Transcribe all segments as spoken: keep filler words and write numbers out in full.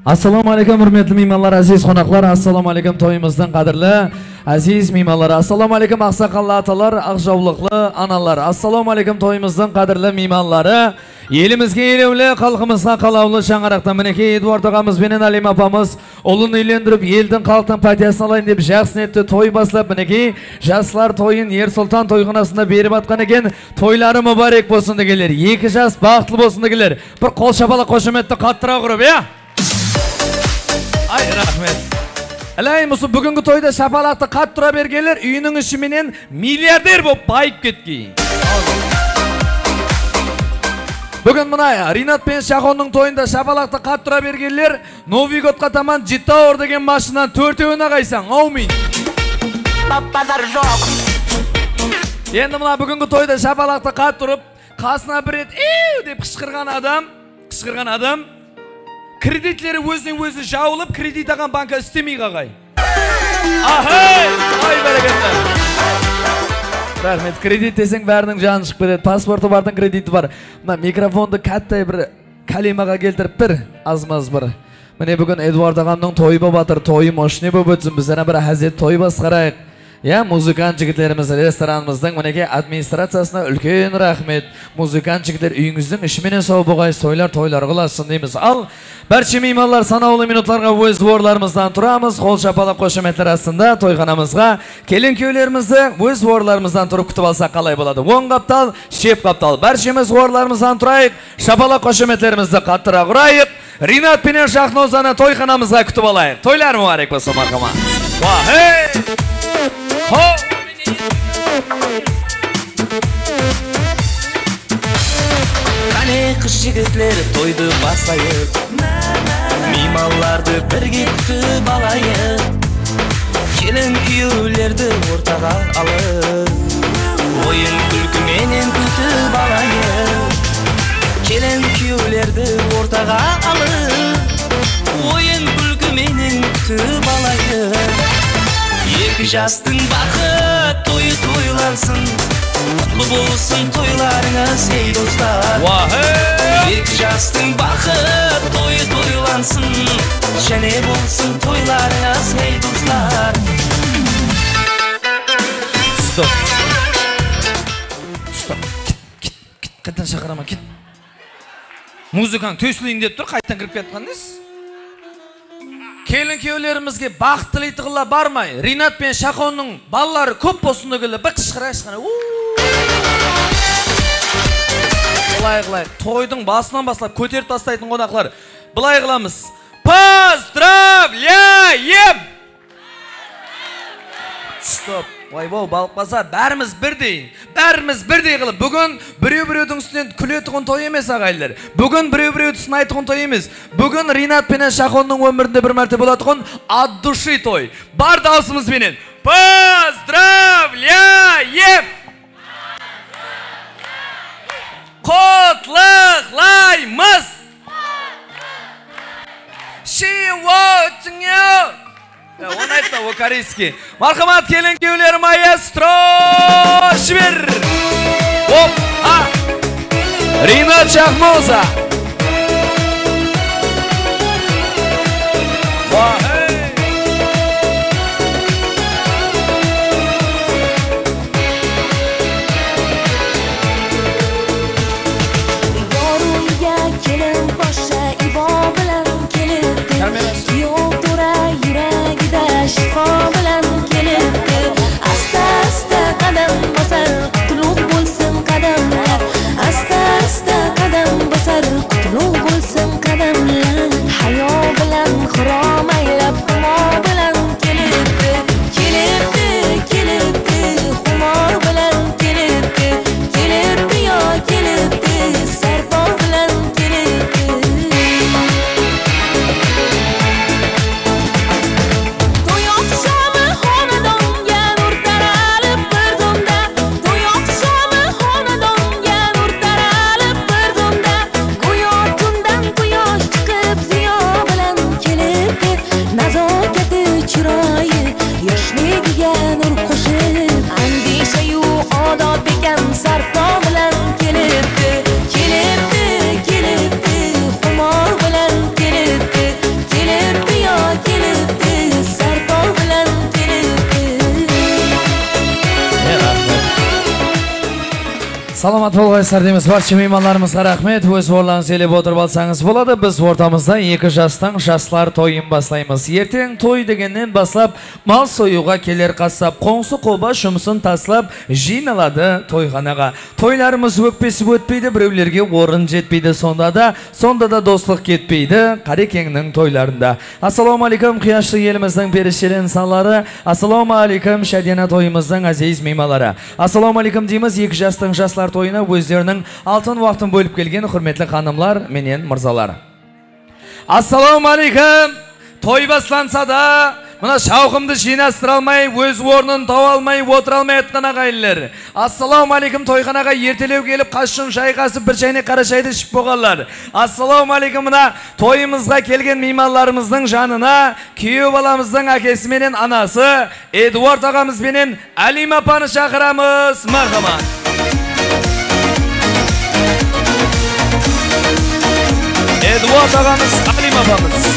Assalomu alaykum hurmatli mehmonlar, aziz qonaqlar, assalomu alaykum to'yimizdan qadrli aziz mehmonlar, assalomu alaykum aqsaqalli atalar, aqjovliqli analar, assalomu alaykum to'yimizdan qadrli mehmonlari, elimizga elevli, xalqimizga qalovli Shang'araqdan mineki Eduard og'amiz bilan Alima opamiz o'g'lini uylantirib, eldan xalqdan patiyasini olayin deb jaxsin etdi, to'y boshlab mineki jaslar to'yin Yer Sulton to'yxonasida berib atgan ekan, to'ylari muborak bo'lsin deganlar, ikki jas baxtli bo'lsin deganlar. Bir qo'l shapaloq qo'shimotda qattiroq urib, ya. Ay rahmet. Alay musu bugungi to'yda shapaloqni qat tura berganlar uyining ishi bilan milliarder bo'lib bayib ketgan. Bugun mana Rinat bilan Shahonning to'yida shapaloqni qat tura berganlar Noviy Godga tomon Jitoor degan mashinadan to'rtovini qaysan. Amin. Pappalar yo'q. Endi mana bugungi to'yda shapaloqni qat turib, qasna bir et, "Ey!" deb qichqirgan adam, qichqirgan adam kreditleri o'zining o'zi javlab, kredit olgan banka istemay qolgay. Ahay! Ay barakatlar. Rahmet, kredit desang barining joni chiqib ketadi. Pasporti bardan krediti bor. Mana mikrofonni katta bir kalimaga keltirib bir azmaz bir. Mana bugun Eduard og'amning to'yi bo'batir, to'yi moshina bo'lib o'tsin. Bizlar bir hazet to'y bosqarayıq. Ya muzikant jigitlarimiz restoranimizning manaki administratsiyasına ulkan rahmet. Muzikant jigitlar uyingizning ishi bilan sog' bo'lg'aysiz, to'ylar to'ylar qilasin deymiz. Al barcha mehmonlar sanoqli minutlarga o'z vorlarimizdan turamiz. Qo'l shapaloq qo'shimotlar aslida to'yxonamizga kelin-kuylarimizni o'z vorlarimizdan turib kutib olsak qalay bo'ladi? O'ng qaptal, shep qaptal. Barchamiz vorlarimizdan turaylik, shapaloq qo'shimotlarimizni qattiroq uraylik. Rinat bilan Shahnozani to'yxonamizga kutib olaylik. To'ylar muborak bo'lsin, marhamat. Va hey! Ho! Qani qiz yigitlar to'ydi basayib, mehmonlarni birga kutib olaylik. Kelin kuyovlarni o'rtaga olib, o'yin kulki menen kutib olaylik. Kelin kuyovlarni o'rtaga olib, o'yin kulki menen kutib olaylik. İki jastın baxı to'yi to'ylansın, qutlu bo'lsin to'ylaringiz ey do'stlar. İki jastın baxı to'yi to'ylansın, shane bo'lsin to'ylaringiz ey do'stlar. Stop. Stop. Git, git, git, qaytan chaqirama, git. Muzikang to'sling deb tur, qaytan kirib ketgandingiz. Kelin kuyovlarimizga baxtli tig'lar barmay. Rinat bilan Shahonning ballari ko'p bo'lsin deganlar bir qichqirashqana. Qilay qilay. To'yning boshidan boshlab ko'tarib tastaydigan qo'noqlar. Bilay qilamiz. Pozdravляем! Stop. Voy voy balqasa barimiz birdey. Barimiz birdey qilib bugun birov-birovning ustidan kulayotgan to'y emas ag'aylar. Bugun birov-birov ustidan aytgan to'y emas. Bugun Rinat bilan Shahonning umrida bir marta bo'ladigan от души to'y. Bar davsimiz bilan. Pozdravляем! Qutluqlaymiz. Shivochingyo. Ya onu aytma, o koreyski. Marhamat kelin kuyovlar maestro Shver. Hop, ha. Rinat Shahnoza. Va hey. Yorulga kelin boshqa ibo bilan kelibdi. Kuyov to'ra yuragida shifo bilan kelibdi. Asta asta qadam bosar, qutlug' bo'lsin qadamlar. Asta asta qadam bosar, qutlug' bo'lsin qadamlar. Hayo bilan xiromaylab xumo bilan kelibdi. Kelibdi, kelibdi, xumo bilan kelibdi. Kelibdi yo kelibdi, sarpo bilan kelibdi. Salamat болғайсыздар дейміз. Барша меймандарымызға рахмет. Өз орныңызға елеп отырып алсаңыз болады. Біз ортамызда екі жастың жастар тойын бастаймыз. Ертең той дегеннен бастап мал союға келер қасап, қоңсы қолба жұмысын таслап жиналады тойханаға. Тойларымыз өкпесіп өтпейді, біреулерге орын жетпейді. Сонда да, сонда да достық кетпейді Қарекеңнің тойларында. Ассаламу алейкум қияшты еліміздің перішелі инсанлары. Ассаламу алейкум Шадена тойымыздың азиз меймалары. Ассаламу алейкум дейміз. Екі жастың жастар тойына өздерінің алтын уақытын бөліп келген құрметлі ханымлар менен мырзалар. Ассаламу алейкум. Той басланса да, мына шауқымды жинастыра алмай, өз орнын тауа алмай, отыра алмай атқан ағайындар. Ассаламу алейкум. Тойханаға ертелеу келіп, қашын шайқасып, бір шайне қара шайды ішіп болғандар. Ассаламу алейкум. Мына тойымызға келген меймандарымыздың жанына күйеу баламыздың әкесі менен анасы Эдуард ағамыз менен Алима апаны шақырамыз. Мархамат. Эдуард ағамыз, Алима апамыз.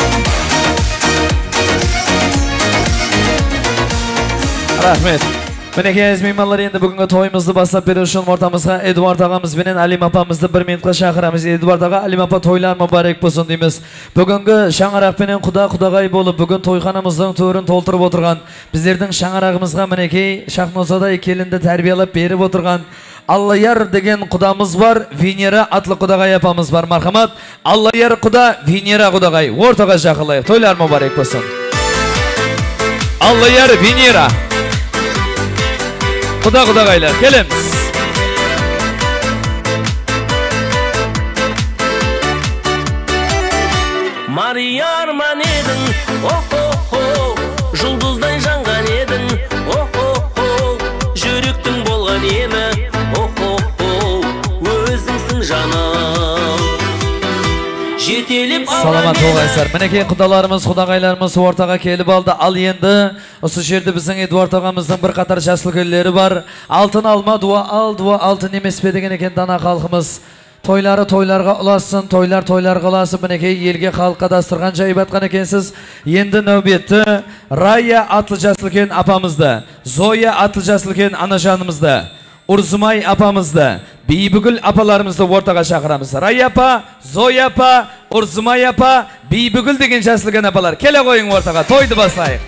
Рахмет. Мінекейіз мейманлар, енді бүгінгі тойымызды бастап беру үшін ортамызға Эдуард ағамыз бенен Алима апамызды бір минутқа шақырамыз. Эдуард аға, Алима апа тойлар мүбәрек болсын дейміз. Бүгінгі шаңырақ пенен құда құдағай болып, бүгін тойханамыздың төрін толтырып отырған, біздердің шаңырағымызға мінекей Шахнозадай келінді тәрбиелеп беріп отырған Аллаяр деген құдамыз бар, Венера атлы құдағай апамыз бар. Мархамат. Аллаяр құда, Венера құдағай. Ортаға шақылайық. Тойлар мүбәрек болсын. Аллаяр, Венера құда құдағайлар, келеміз. Марияр ман едің, о-хо-хо, жұлдыздай жанған едің, о-хо-хо, жүректің болған емі, о-хо-хо, өзіңсің жаным. Саламат болғайсыздар. Мінекей құдаларымыз, құдағайларымыз ортаға келіп алды. Ал енді осы жерде біздің Эдуард ағамыздың бір қатар жасыл гүлдері бар. Алтын алма, дуа ал, дуа алтын емес пе деген екен дана халқымыз. Тойлары тойларға ұласын, тойлар тойларға ұласын. Мінекей елге халыққа дастырған жайып атқан екенсіз. Енді нәубетті Рая атлы жасылкен апамызды, Зоя атлы жасылкен анажанымызды, Урзумай апамызды, Бейбігүл апаларымызды ортаға шақырамыз. Рая апа, Зоя апа, Урзумай апа, Бейбігүл деген жасылген апалар. Келе қойың ортаға, тойды басайық.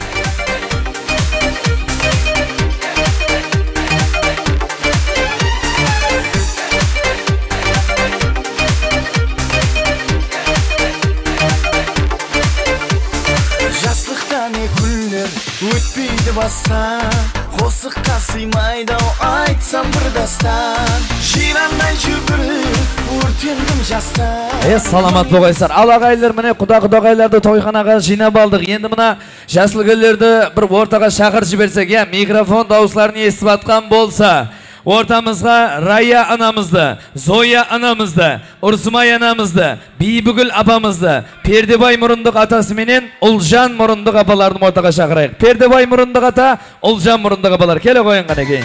Жастықтан күндер өтпейді баса, қосыққа сыймайды айтсам бір дастан, жирандай жүгіріп өртендім жастан. Е, саламат болғайсыздар. Ал ағайлар, міне құда-құдағайларды тойханаға жинап алдық. Енді мына жасыл гүлдерді бір ортаға шақыр жіберсек, я микрофон дауысларын естіп атқан болса, ортамызға Рая анамызды, Зоя анамызды, Урзумай анамызды, Бейбігүл апамызды, Пердебай мұрындық атасы менен Ұлжан мұрындық апалардың ортаға шақырайық. Пердебай мұрындық ата, Ұлжан мұрындық апалар. Келе қойын қане кейін.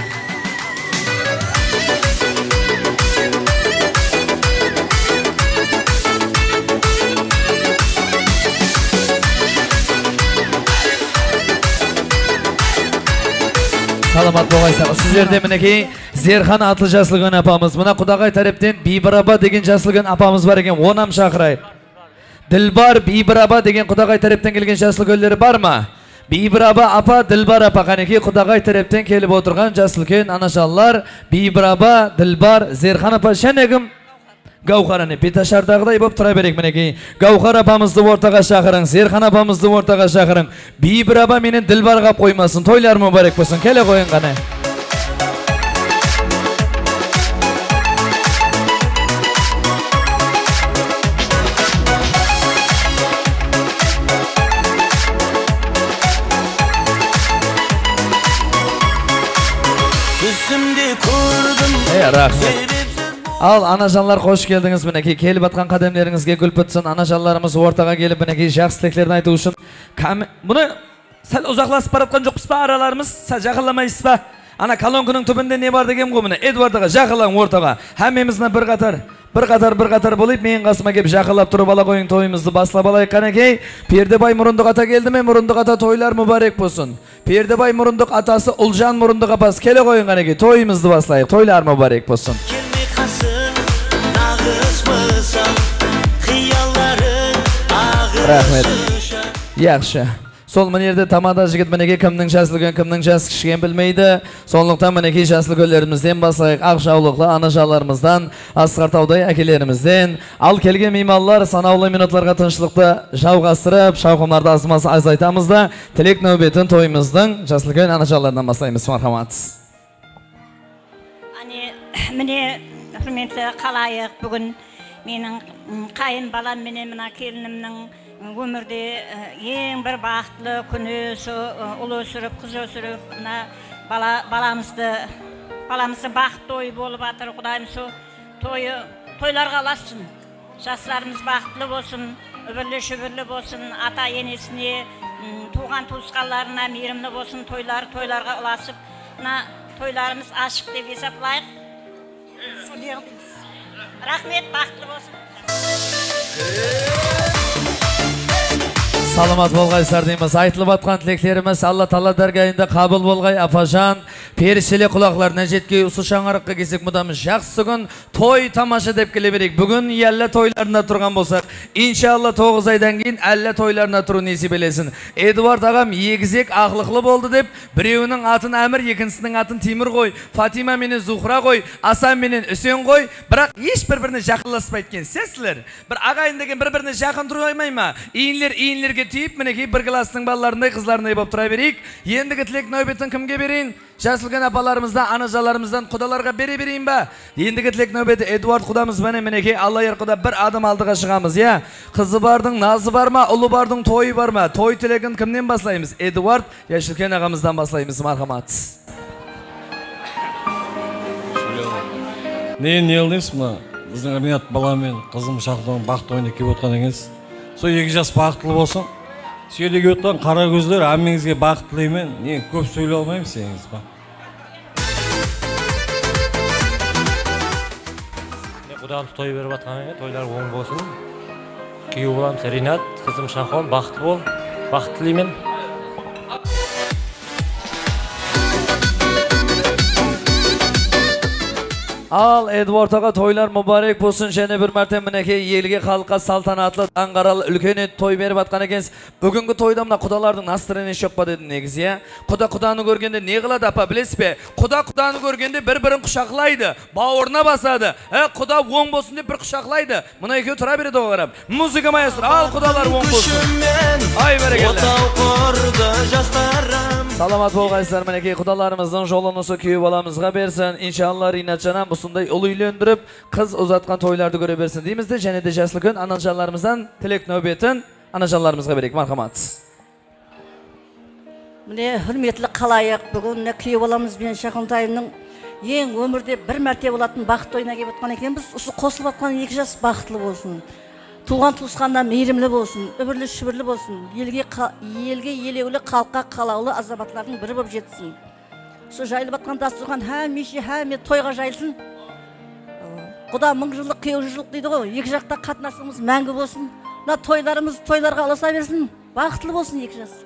Саламат болғайсыздар. Сіздерде мінекей Зерхан атлы жасылген апамыз. Мына құдағай тарептен Бейбіраба деген жасылген апамыз бар екен. Онам шақырайық. Дилбар Бейбіраба деген құдағай тарептен келген жасыл гүлдері бар ма? Бейбіраба апа, Дилбар апа. Қанекей құдағай тарептен келіп отырған жасылген анашалар Бейбіраба, Дилбар, Зерхан апа. Шәнегім Гаухараны Петашардағыдай боп тұра берек мінекей. Гаухар апамызды ортаға шақырың, Зерхан апамызды ортаға шақырың. Бейбіраба менен Дилбарға қоймасын, тойлар мүбәрек болсын. Келе қойын қане. Түсімде көрдім. Е, рахмет. Ал анажанлар қош келдіңіз мінекей. Келіп атқан қадемлеріңізге гүл бүтсін. Анажанларымыз ортаға келіп мінекей жақсы тілектерін айту үшін. Мұны сәл ұзақласып баратқан жоқпыз ба араларымыз? Сәл жақыламайсыз ба? Ана колонканың түбінде не бар деген ғой міне. Эдуардға жақылаң ортаға. Әмемізді бір қатар, бір қатар, бір қатар болып, мен қасыма кеп жақылап тұрып ала қойың тойымызды баслап алайық қанекей. Пердебай мұрындық ата келді ме? Мұрындық ата тойлар мүбәрек болсын. Perdebay Murunduk atası Uljan Murunduk apası kele koyun kaneki. Toyumuzdu baslayıp. Toylar mübarek bolsun. Kelme kasın, ağışmısan, hiyalların Rahmet. ağışmışan. Yaxşı. Sol manerde tamada jigit meneki kimning jaslıgın kimning jas kişigen bilmeydi. Sonluktan meneki jaslı göllerimizden basayık Akşavlıklı anaşalarımızdan, Asqartavday akelerimizden, al kelgen mimallar sanavlı minutlarga tinçlikda javgastırıp, şavqımlarda azması azaytamızda, tilek nöbetin toyumuzdan jaslıgın anaşalarından basayımız marhamat. Hani mene hürmetli qalayıq bugün menin kayın balam menen mına kelinimnin ömürde en bir baxtlı günü şu ulu sürüp kız ösürüp mına bala balamızdı balamızın baxt toyu bolup atır Kudayım şu toyu toylarga alasın. Jaslarımız baxtlı bolsun, öbürlü şöbürlü bolsun, ata yenesine, tuğan tuğsqallarına meyrimli bolsun, toylar toylarga ulasıp mına toylarımız aşık deb hesaplayıq. Rahmet, baxtlı bolsun. Salamat bolgaysar deymiz. Aytılıp atkan tileklerimiz Allah Taala dergahında kabul bolgay apajan. Perişeli kulaklarına jetkey usu şаңарыкка kesek mudamız жақсы gün toy tamaşa dep kele berek. Bugün yelle toylarında turgan bolsak, inşallah toğuz aydan keyin elle toylarına turu nesip elesin. Edward agam yegizek aklıklı boldu dep, birewinin atın Amir, ikincisinin atın Timur koy, Fatima meni Zuhra koy, Asan meni Hüseyin koy. Birak hiç bir-birine jakınlaşpayt eken sizler. Bir agayın degen bir-birine jakın turaymayma. İyinler iyinlerge tüyüp meneki bir klasning balalarınday kızlarınday bolup tura bereyik. Endigi tilek nöbetin kimge bereyin? Jasılgan apalarımızdan, anajalarımızdan kudalarga bere bereyim ba. Endigi tilek nöbeti Edward kudamız bana meneki Allah yarkıda bir adım aldıga çıgamız ya. Kızı bardın nazı barma, ulu bardın toyu barma. Toy tilegin kimden baslayımız? Edward Yaşılken ağamızdan baslayımız marhamat. Ne ne aldınız mı? Bizden Rinat balamın kızım şaqdan baxt oyunu kep otqanыңыз. So екі жас бақытлы болсын. Сөйлеге отқан қара көздер әмеңізге бақыт тілеймін. Не көп сөйлей алмаймын сеніңіз ба. Құдалып той беріп атқаныңа тойлар оң болсын. Күйеу балам Ринат, қызым Шахон бақытты бол. Бақыт тілеймін. Al Edward ağa toylar mübarek bolsun. Jene bir mertem meneki yelge halka saltanatlı Anqaralı ülkeni toy berip atkan ekens. Bugünkü toyda mına kudalardın nasırını şokpa dedin negiz ya. Kuda kudany görgende ne kılады apa bilesiz be? Kuda kudany görgende bir-birin kuşaklaydı, bawuruna basadı. He kuda oң bolsun dep bir kuşaklaydı. Mına ekeu tura beredi o garap. Muzika maestro al kudalar oң bolsun. Ay berekelle. Salamat bolgayslar meneki kudalarımızın jolunusu köyü balamızga bersin. İnşallah Rinatcanam busunday ulu үйлендіріп, kız uzatkan toylarda göre bersin deyimizde. Jene de jaslı gün anajanlarımızdan tilek nöbetin anajanlarımızga berek marhamat. Mine hürmetli qalayıq, bugün ne kүйеу balamız ben Şaqantayымның ең өмірде bir mərtebe болатын бақыт тойына келіп atқан екенбіз. Осы қосылып atқан екі жас бақытлы болсын. Туған туысқанда мейірімлі болсын, өбірлі шүбірлі болсын. Елге елге елеулі, халыққа қалаулы азаматтардың бірі болып жетсін. Осы жайылып atқан дастұрхан һәмеше һәме тойға жайылсын. Құда мың жылдық, қеу жылдық дейді ғой. Екі жақта қатынасымыз мәңгі болсын. Мына тойларымыз тойларға аласа берсін. Бақытлы болсын екі жас.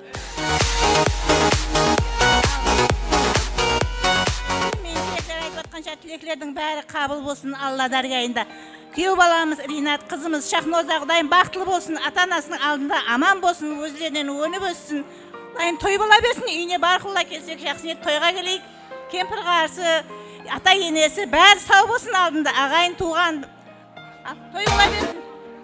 Тілектердің бәрі қабыл болсын Алла даргайында. Күйеу баламыз Ринат, қызымыз Шахноза Құдайым бақытлы болсын, ата-анасының алдында аман болсын, өздерінен өніп өссін. Құдайым той бола берсін, үйіне барқылла келсек жақсы ет тойға келейік. Кемпір қарсы, ата енесі бәрі сау болсын алдында, ағайын туған. Той бола берсін.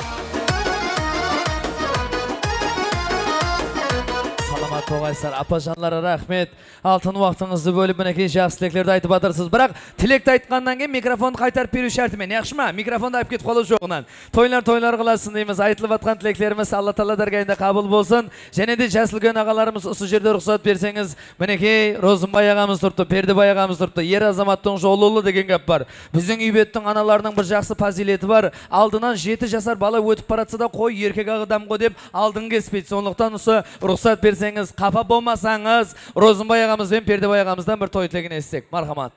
Salamat toğaysar, apajanlara rahmet. Altın vaxtınızı bölüp meneki жақсы tileklerdi aytıp atırsınız. Bırak tilekti aytqandan keyin mikrofonu qaytarıp berүү şartымен. Yaxşımı? Mikrofonu ayıp ketip qalı joğundan. Toylar toylar kılasın deymiz. Aytılıp atkan tileklerimiz Allah Taala dargayında kabul bolsun. Jene de jaslı gün ağalarımız usu jerde ruxsat berseniz, meneki Rozunbay ağamız turuptu, Perdebay ağamız turuptu. Yer azamattың жолулы деген gap var. Bizning üybеттің analarının bir жақсы fazileti var. Aldынан жеті жасар bala ötüp baratsa da koy erkek ağıdam go dep aldın kespeyt. Sonluqtan usu ruxsat berseniz, kafa bolmasanız Rozunbay ağamız ve Perdebay ağamızdan bir toy tilegini etsek. Marhamat.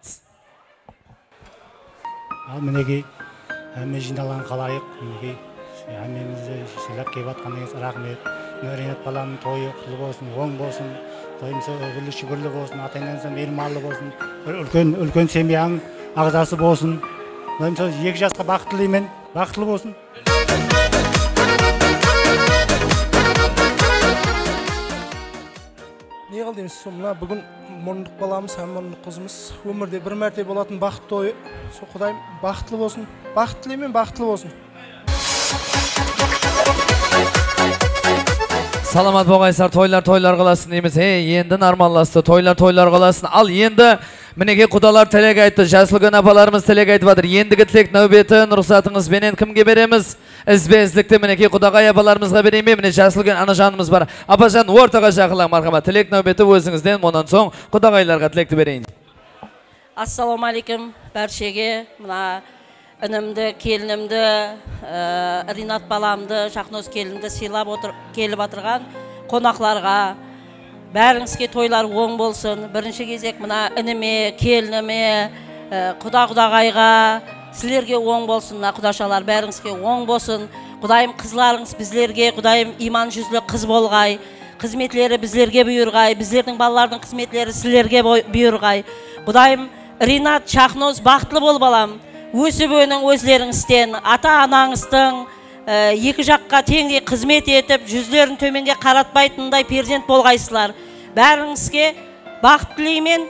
Al meneki әме жиналған қалайық, әмемізді сыйлап келіп атқаныңыз рахмет. Ринат баламның тойы құтты болсын, оң болсын. Тойымыз үгілі шүгірлі болсын, ата-енеңіздің мейірманлы болсын. Үлкен үлкен семьяң ағзасы болсын. Екі жасқа бақыт тілеймін, бақытлы болсын. Не қыл дейміз, мына бүгін мұрындық баламыз, һәм мұрындық қызымыз өмірде бір мәрте болатын бақыт тойы. Со Құдайым бақытлы болсын, бақыт тілеймін, бақытлы болсын. Саламат болғайсар, тойлар тойлар қаласын дейміз. Ей, енді нормалласты, тойлар тойлар қаласын. Ал енді мінеке құдалар тілек айтты, Жасылгүн апаларымыз тілек айтып жатыр. Ендігі тілек нәубетін рұқсатыңызбенен кімге береміз? Ізбе-іздікті мінеке құдағай апаларымызға берейін бе? Міне Жасылгүн анажанымыз бар. Апажан ортаға жақылаң мархамат. Тілек нәубеті өзіңізден, онан соң құдағайларға тілекті берейін. Ассалаумалейкум бәршеге, мына інімді, келінімді, Ринат баламды, Шахноз келінді сыйлап келіп отырған қонақларға бәріңізге тойлар оң болсын. Бірінші кезек мына ініме, келініме, құда-құдағайға, сілерге оң болсын, құдашалар бәріңізге оң болсын. Құдайым қызларыңыз біздерге, Құдайым иман жүзлі қыз болғай, қызметлері біздерге бұйырғай, біздердің балалардың қызметлері сілерге бұйырғай. Құдайым Ринат, Шахноз бақытлы бол балам. Өсіп өнің өзлеріңізден, ата-анаңыздың екі жаққа теңдей қызмет етіп, жүздерін төменге қаратпайтындай перзент болғайсылар. Бәріңізге бақыт тілеймін.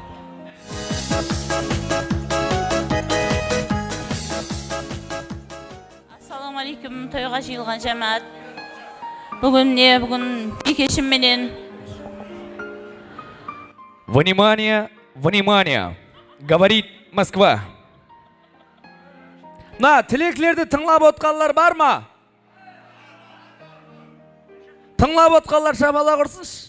Ассалаумалейкум, тойға жиылған жамаат. Бүгін не, бүгін бекешім менен. Внимание, внимание, говорит Москва. На, тілеклерді тыңлап отқалар бар ма? Тыңлап отқалар шабала құрсынш.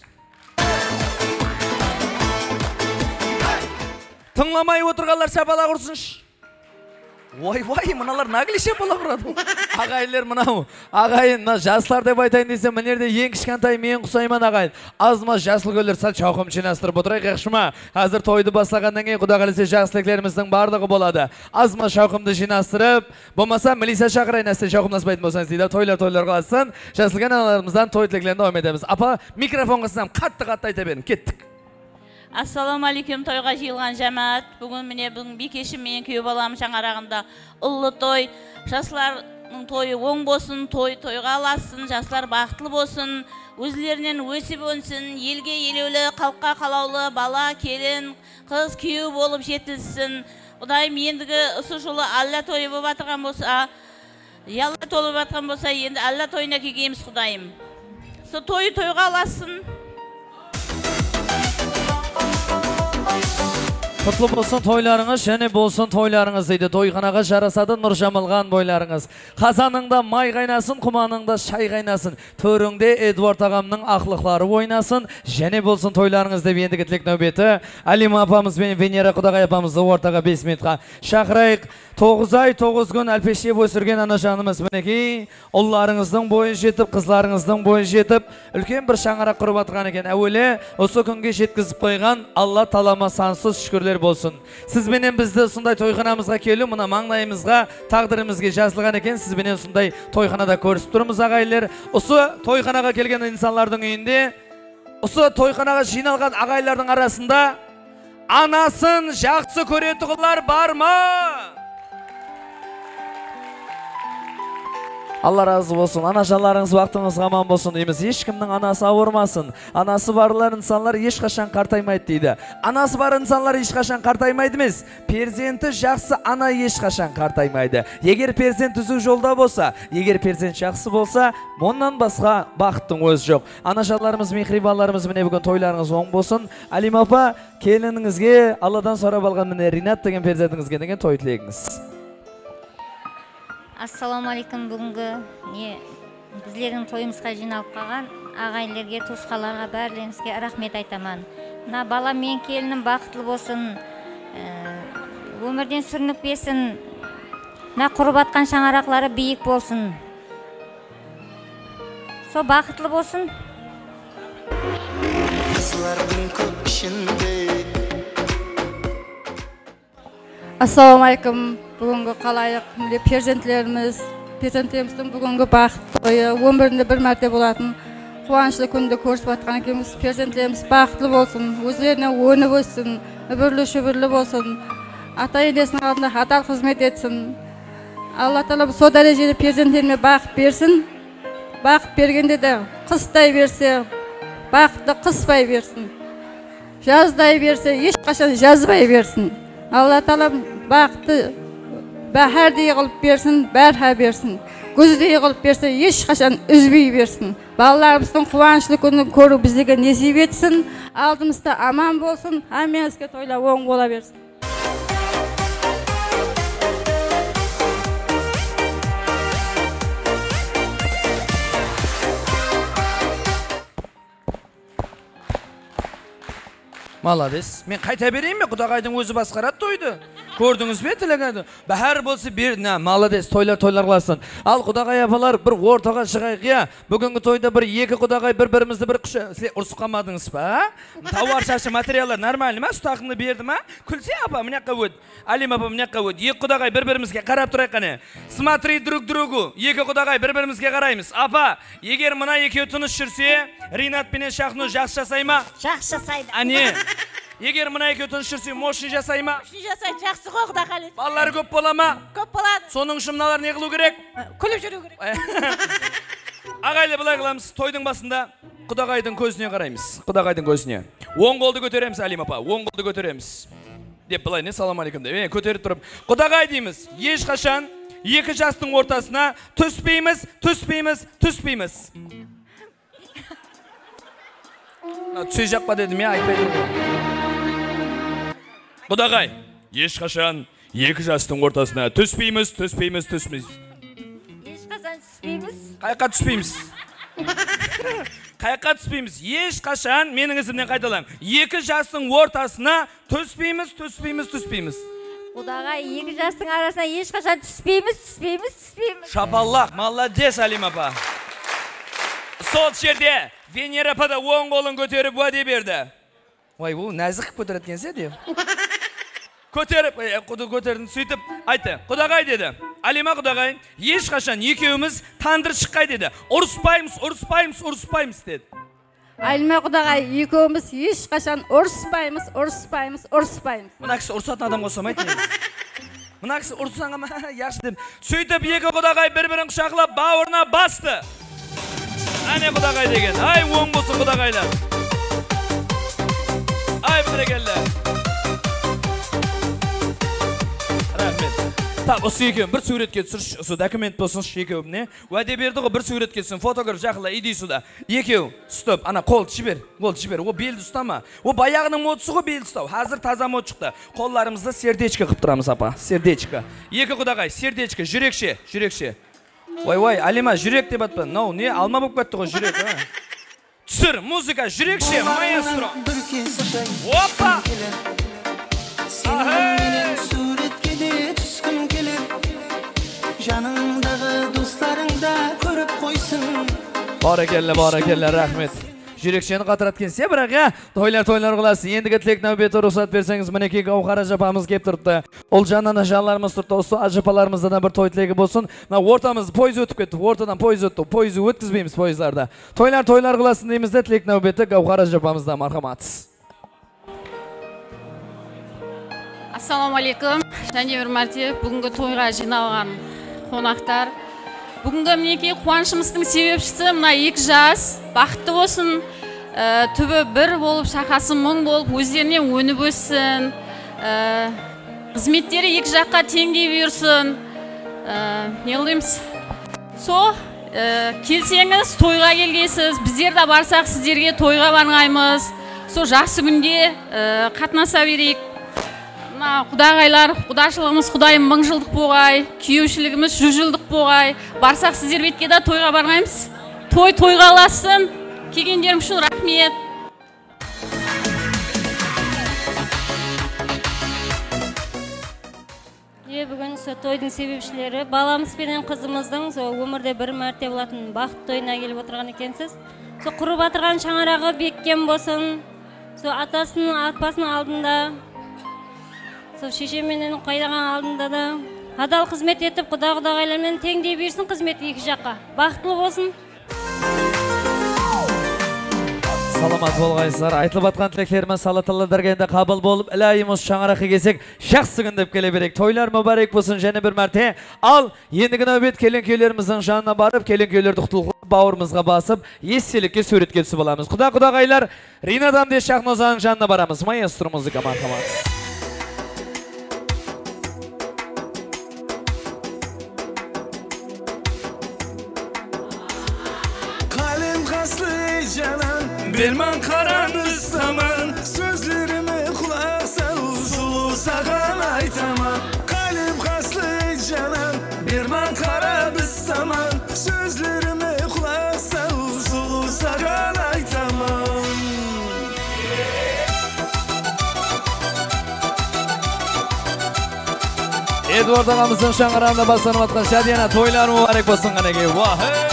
Тыңламай отырғалар шабала құрсынш. Ой-вай, мұналар нағылеше бола құрады. Ағайлер мұнау, ағайын, жаслар деп айтайын десе, мінерде ең кішкентай мен құсайман ағайын. Азма жасыл көлер сәл чауқым жинастырып отырайық қақшыма. Қазір тойды бастағаннан кейін құда қалесе жақсылықлеріміздің барлығы болады. Азма шауқымды жинастырып, болмаса милиция шақырайын әсте шауқымдаспайтын болсаңыз дейді. Тойлар тойлар қаласын, жасылған аналарымыздан той тілекlerinde ойым етеміз. Апа, микрофон қысынам, қатты-қатты айта берін, кеттік. Ассалаумалейкум, тойға жиылған жамаат. Бүгін міне бүгін бекешім мен күйеу балам шаңарағында ұлы той. Жасылардың тойы оң болсын, той тойға аласын, жасылар бақытлы болсын, өзлерінен өсіп өнсін, елге елеулі, халыққа қалаулы, бала, келін, қыз күйеу болып жетілсін. Құдайым ендігі ұсы жолы Алла тойы болып атырған болса, Алла толып атқан болса, енді Алла тойына кегейміз Құдайым. Со тойы тойға аласын. Құтлы болсын тойларыңыз, және болсын тойларыңыз дейді. Тойханаға жарасады нұр жамылған бойларыңыз. Қазаныңда май қайнасын, құманыңда шай қайнасын. Төріңде Эдуард ағамның ақлықлары ойнасын, және болсын тойларыңыз деп ендігі тілек нәубеті. Алима апамыз бен Венера құдағай апамызды ортаға бес минутқа шақырайық. Тоғыз ай, тоғыз күн әлпештеп өсірген ана жанымыз мінекей. Ұлларыңыздың бойын жетіп, қызларыңыздың бойын жетіп, үлкен бір шаңырақ құрып атқан екен. Әуелі осы күнге жеткізіп қойған Алла талама сансыз шүкірлер болсын. Сізбенен бізді сондай тойханамызға келу, мына маңлайымызға, тағдырымызға жазылған екен. Сізбенен сондай тойханада көрісіп тұрмыз ағайлар. Осы тойханаға келген инсанлардың үйінде, осы тойханаға жиналған ағайлардың арасында анасын жақсы көретұғылар бар ма? Алла разы болсын. Анажаларыңыз вақтыңыз аман болсын дейміз. Ешкімнің анасы ауырмасын. Анасы барлар инсанлар ешқашан қартаймайды дейді. Анасы бар инсанлар ешқашан қартаймайды емес. Перзенті жақсы ана ешқашан қартаймайды. Егер перзент түзу жолда болса, егер перзент жақсы болса, мұнан басқа бақыттың өзі жоқ. Анажаларымыз, мехрибаларымыз міне бүгін тойларыңыз оң болсын. Алима апа, келініңізге Алладан сұрап алған міне Ринат деген перзентіңізге деген той тілегіңіз. Ассалаумалейкум, бүгінгі не біздердің тойымызға жиналып қалған ағайлерге, туысқаларға бәрлеріңізге рахмет айтаман. Мына балам мен келінім бақытлы болсын, өмірден сүрініп бесін, мына құрып атқан шаңырақтары биік болсын. Со бақытлы болсын. Ассалаумалейкум, бүгінгі қалайық, міне перзентлеріміз, перзенттеріміздің бүгінгі бақыт тойы, өмірінде бір мәрте болатын қуанышты күнді көрсіп жатқан екенбіз. Перзенттеріміз бақытлы болсын, өздеріне өніп өссін, үбірлі шүбірлі болсын, ата енесінің алдында адал қызмет етсін. Алла тағала сол дәрежеде перзенттеріне бақыт берсін. Бақыт бергенде де қыстай берсе, бақытты қыспай берсін. Жаздай берсе, ешқашан жазбай берсін. Алла тағала бақытты бәрдей қылып берсін, бәрha берсін. Көздей қылып берсе, ешқашан үзбей берсін. Балаларымыздың қуанышты күнін көру біздерге несіп етсін. Алдымызда аман болсын. Әмеңізге тойлар оң бола берсін. Молодец. Мен қайта берейін ме? Құдағайдың өзі басқарады тойды. Көрдіңіз бе тіліңізді? Бәрі болса бер. На, молодец. Тойлар тойлар қыласын. Ал құдағай апалар бір ортаға шығайық, я. Бүгінгі тойда бір екі құдағай бір-бірімізді бір құшы. Сіле ұрсып қалмадыңыз ба? Тауар шашы материалдар нормальный ма? Сұтақыңды берді ма? Күлсе апа, мынаққа өт. Алим апа, мынаққа өт. Екі құдағай бір-бірімізге қарап тұрайық қане. Смотри друг другу. Екі құдағай бір-бірімізге қараймыз. Апа, егер мына екеуі тыныш жүрсе, Ринат пенен Шахну жақсы жасай ма? Жақсы жасайды. Ане. Егер мына екеуі тыныш жүрсе, мошын жасай ма? Мошын жасайды, жақсы ғой Құда қаласа. Балалары көп бола ма? Көп болады. Соның үшін мыналар не қылу керек? Күліп жүру керек. Ағайлы былай қыламыз, тойдың басында құдағайдың көзіне қараймыз. Құдағайдың көзіне. Оң қолды көтереміз, Алим апа, оң қолды көтереміз. Деп былай не салам алейкум деп, е, көтеріп тұрып. Құдағай дейміз, ешқашан екі жастың ортасына түспейміз, түспейміз, түспейміз. Түсе жақпа дедім, я айтпайды. Құдағай, ешқашан екі жастың ортасына түспейміз, түспейміз, түспейміз. Ешқашан түспейміз. Қайқа түспейміз. Қайқа түспейміз. Ешқашан, менің ізімнен қайталайым. Екі жастың ортасына түспейміз, түспейміз, түспейміз. Құдағай, екі жастың арасына ешқашан түспейміз, түспейміз, түспейміз. Шапаллақ, молодец, Алим апа. Сол жерде Венера апа да оң қолын көтеріп уәде берді. Ой, бұл нәзік көтереткен се деп. Көтеріп, көтердің сөйтіп айтты. Құдағай деді. Алима құдағай, ешқашан екеуіміз тандыр шыққай деді. Ұрыспаймыз, ұрыспаймыз, ұрыспаймыз деді. Алима құдағай, екеуіміз ешқашан ұрыспаймыз, ұрыспаймыз, ұрыспаймыз. Мына кісі ұрысатын адам қосамайды негіз. Мына кісі ұрысаңа ма, яқшы деп. Сөйтіп екі құдағай бір-бірін құшақлап бауырына басты. Әне құдағай деген. Ай, оң болсын құдағайлар. Ай, бітірекелі. Рахмет. Тап, осы екеуім бір суретке түсірші, осы документ болсын екеуім, не? Уәде берді ғой, бір суретке түсін, фотограф жақыла, иди сюда. Екеу, стоп, ана қолды жібер, қолды жібер, о белді ұстама. О баяғының модысы ғой белді ұстау, қазір таза мод шықты. Қолларымызды сердечко қып тұрамыз, апа, сердечко. Екі құдағай, сердечко, жүрекше, жүрекше. Ой-ой, Алима, жүрек деп атпа. Нау, не, алма болып кетті ғой, жүрек, а? Түсір, музыка, жүрекше, маэстро. Опа! Сенің суретке де түскім келер. Жаныңдағы достарыңда көріп қойсын. Барекелі, барекелі, рахмет. Жүрекшені қатыраткен се, бірақ я, тойлар-тойлар қыласы. Ендігі тілек нәубеті рұқсат берсеңіз, мінекей Гауһар ажапамыз кеп тұрыпты. Ол жанынан ажаларымыз тұрды, осы ажапаларымыздан да бір той тілегі болсын. Ортамыз пойыз өтіп кетті, ортадан пойыз өтті, пойызы өткізбейміз пойызларда. Тойлар-тойлар қыласын деймізді, тілек нәубеті Гауһар ажапамызда, мархамат. Ассалаумалейкум, және бір мәрте бүгінгі тойға жиналған қонақтар. Бүгінгі мінекей қуанышымыздың себепшісі мына екі жас, бақытты болсын, түбі бір болып, шақасы мың болып, өздеріне өніп өссін, қызметтері екі жаққа теңдей берсін. Не қылымыз? Со, келсеңіз, тойға келгейсіз, біздер де барсақ сіздерге тойға барғаймыз. Со, жақсы күнде қатынаса берейік. Құдағайлар, құдашылығымыз құдайым мың жылдық болғай, күйеушілігіміз жүз жылдық болғай. Барсақ сіздер бетке да тойға барғаймыз. Той тойға аласын. Келгендерің үшін рахмет. Бүгін тойдың себепшілері баламыз бенен қызымыздың өмірде бір мәрте болатын бақыт тойына келіп отырған екенсіз. Құрып атырған шаңырағы беккен болсын. Атасының атпасының алдында, шешеменен қайдаған алдында да адал қызмет етіп, құда-құдағайлармен теңдей берсін, қызмет екі жаққа. Бақытлы болсын. Salamat bolğaysızlar. Aytılıp atkan tileklerimiz salatıllı dergende kabul bolup ilayimiz şаңарaqı kesek şahsı gün dep kele berek. Toylar mübarek bolsun jene bir märte. Al endi nöbet kelin köylerimizin janına barıp kelin köylerdi qutulğup bauırmızga basıp esselikке suretke түсіп alamız. Kuda kudagaylar Rinat Amde Şahnozanın janına baramız. Maestro muzika marhamat. Berman karanız zaman sözlerime kulak sal sulu sağan aytamam kalem kaslı canan berman karanız zaman sözlerime kulak sal sulu sağan aytamam Edward ağamızın şаңарağında baslanıp atkan Şadiyana toylar mübarek bolsun kanege. Vah hey!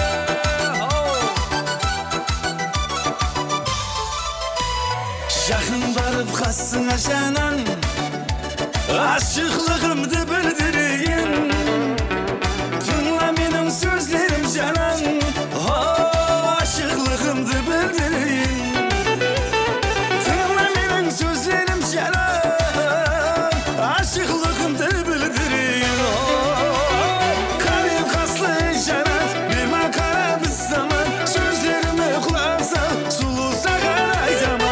Жақын барып қасыңа жанан Ашықлығымды білдірейін Тыңла менің сөздерім жанан Ашықлығымды білдірейін Тыңла менің сөздерім жанан Ашықлығымды білдірейін Қалем қаслы жанан Берман қарабыз заман Сөздеріме құлақ сал Сұлу саған айтаман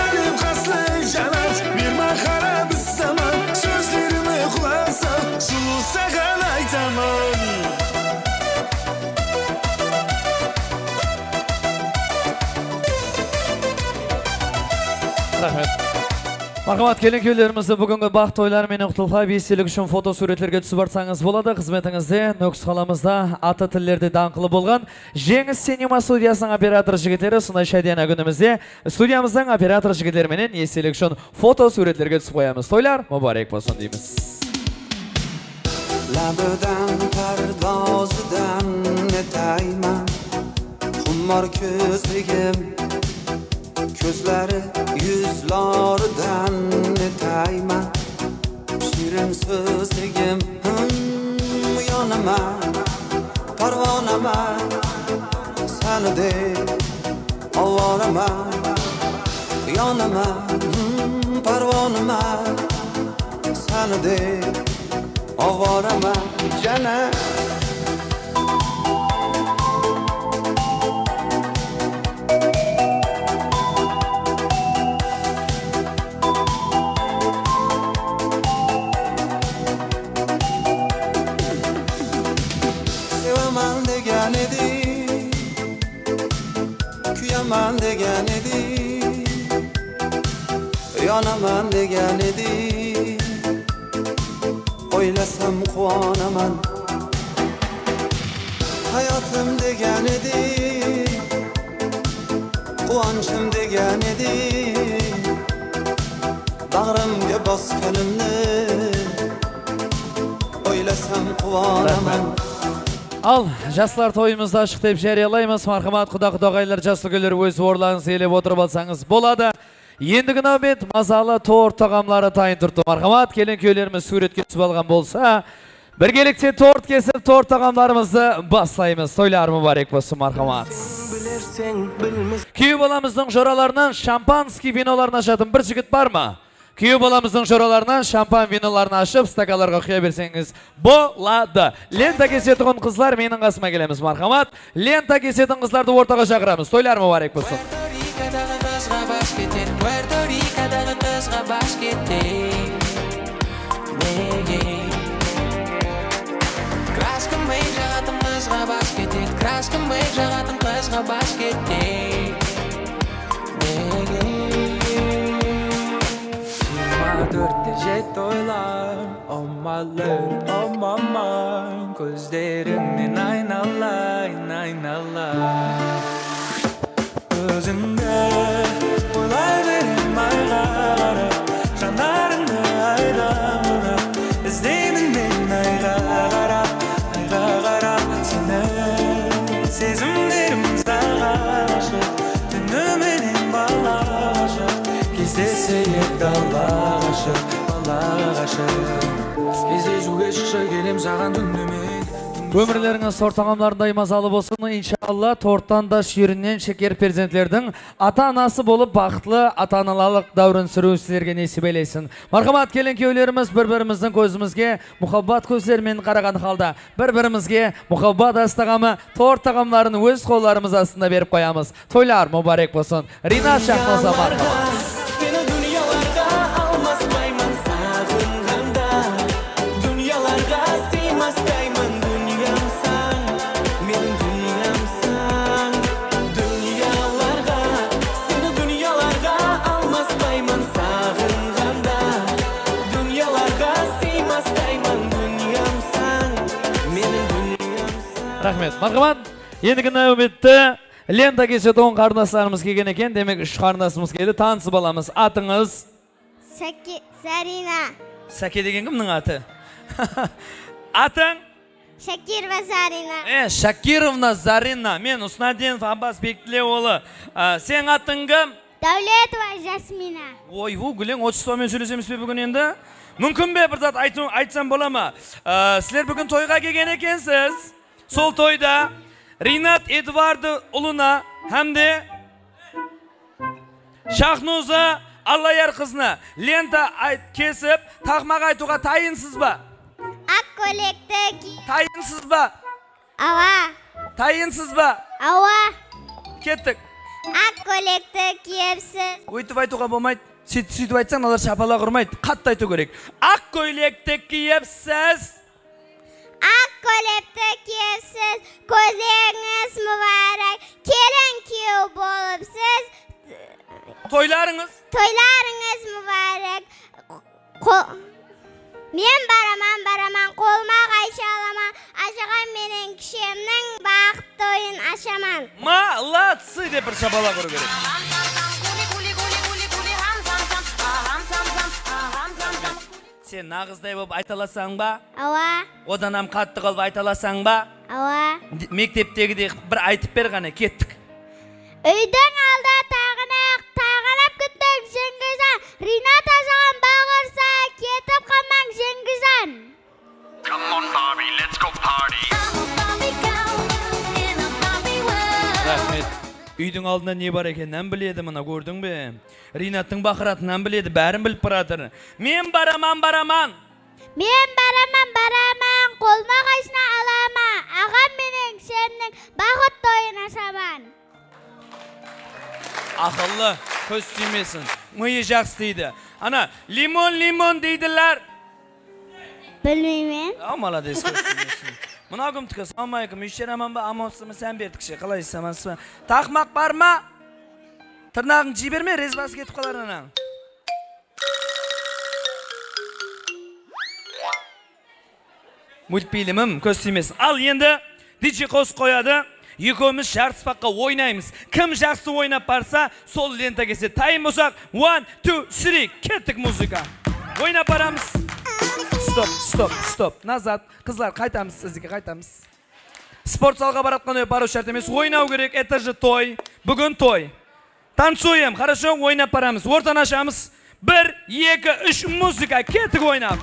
Marhamat kelin köylerimizni bugungi baxt to'ylari meni qutlab eslik uchun foto suratlarga tushib borsangiz bo'ladi. Xizmetingizda Nukus qalamizda ata tillarda danqili bo'lgan Jengiz Sinema studiyasining operator yigitlari Sunay Shadiyana kunimizda studiyamizning operator yigitlari bilan eslik uchun foto suratlarga tushib qo'yamiz. To'ylar muborak bo'lsin deymiz. Labidan pardozidan netayman Xummor ko'zligim Ko'zlari yuzlaridan netayman Shirin so'zligim yonaman Parvonaman Salidek ovoraman Yonaman parvonaman Salidek ovoraman Jana Kuyaman degan edi Yonaman degan edi O'ylasam quvonaman Hayotim degan edi Quvonchim degan edi Bag'rimga bosganimni O'ylasam quvonaman Al, jaslar toyimizda aşıq deb жарияlaymiz. Marhamat Xuda-Xudagaylar jaslı gölleri öz orlarınızı elep oturup alsanız boladı. Endigi nöbet mazалы tort tağamları tayın turttu. Marhamat kelin köylerimiz suretke түсіп algan bolsa, birgelikte tort kesip tort tağamlarımızı baslayımız. Toylar mübarek bolsun marhamat. Köyü balamыздың жоralarından şampanski vinolarını açadın. Bir jigit var mı? Köyü balamыздың жоralarından şampan vinolarını açıp stakalarga құя берсеңіз болады. Lenta kesетін kızlar менің қасыма келеміз marhamat. Lenta kesетін kızларды ортаға шақырамыз. Тойлар mübarek болсын. Dörtte jet oylar Olmalar, olmaman Gözlerinden aynalayın, aynalar Özünde Olaylarım aylara Canlarında ayramına İzleyimin ben aylara Aylara seni Sezimlerim sağlaşır Dünümün balaşır Кездесейік далашық, балашық Кездесуге шықшы келем саған түнімен Ömürleriniz tor tağamlarında mazalı bolsun. İnşallah torttan da şiirinden şeker perzentlerдің ata-anası bolup baxtlı ata-analalıq davrın sürü sizlerge nesip eylesin. Marhamat kelin köylerimiz bir-birimizдің көзімізге muhabbat көздермен қараған халда bir-birimizге muhabbat astağamı tort tağamlarını öz қолlarımız астында беріп қоямыз. Toylar mübarek bolsun. Rina Şahnoza marhamat. Rahmet. Marhamat. Endigi navbatda lenta kesет on qarindoslarimiz kelgan ekan. Demak, uch qarindosimiz keldi. Tanishib olamiz. Atingiz? Saki Zarina. Saki degan kimning ati? Ating? Shakirova Zarina. E, Shakirovna Zarina. Men Usnadinov Abbas Bektilioğlu. Sen ating kim? Davletova Jasmina. Voy, bu gülen otuztamen söylesemiz be bugün endi? Mümkün be bir zat aytsam bo'lama. Sizlar bugun to'yga kelgan ekansiz. Sol to'yda Rinat Edvardi uluna hamda Shahnoza Allayar qizni lenta kesib taqmaq aytuga tayinsizmi? Ak ko'ylakda tayinsizmi? Ava. Tayinsizmi? Ava. Ketdik. Ak ko'ylakda kiyibsiz. O'ytib aytuga bo'lmaydi. Сөйтіп айтсаң, олар шапалақ ұрмайды. Қатты айту керек. Ақ көйлекті киіпсіз. Ақ көйлекті киіпсіз. Көйлегіңіз мүбәрәк. Келін кию болыпсыз. Toylarыңыз? Toylarыңыз мүбәрәк. Мен бараман бараман қолма қайша аламан. Ашаған менің кішемнің бақыт тойын ашаман. Молодцы деп бір шапалақ ұру керек. Sen nağızday болып айталасаң ба? Ава. Одан ам қатты қылып айталасаң ба? Ава. Мектептегідей бір айтып бер ғана, кеттік. Үйдің алда тағынақ, тағынап күттік жеңгізан. Ринат азаған бағырса, кетіп қалмаң жеңгізан. Come on Barbie, let's go party. Рахмет. Үйдің алдында не бар екенін біледі мұна, көрдің бе? Ринаттың бақыратынан біледі, бәрін біліп баратыр. Мен бараман, бараман. Мен бараман, бараман, қолма қайсына алама. Ағам менің сенің бақыт тойын ашаман. Ақылы, көз сүймесін. Миы жақсы дейді. Ана, лимон, лимон дейділер. Білмеймен. А, молодец, көз сүймесін. Мына күмтікі, салмайкым, үштераман ба, амосымы сән бердікше, қалай самасымы. Тақмақ бар ма? Тырнағың жей берме, резбасы кетіп қалар анаң. Мультфильмім, көз сүймесін. Ал енді, диджей қос қояды, екеуміз жарыспаққа ойнаймыз. Кім жақсы ойнап барса, сол лента кесе. Тайым ұзақ, one, two, three, кеттік музыка. Ойнап барамыз. Стоп, стоп, стоп. Назад. Қызлар, қайтамыз, сіздіге қайтамыз. Спорт залға баратқан бару шарт емес. Ойнау керек, это же той. Бүгін той. Танцуем, хорошо, ойнап барамыз. Ортан ашамыз. Bir, екі, үш, музыка. Кеттік ойнап.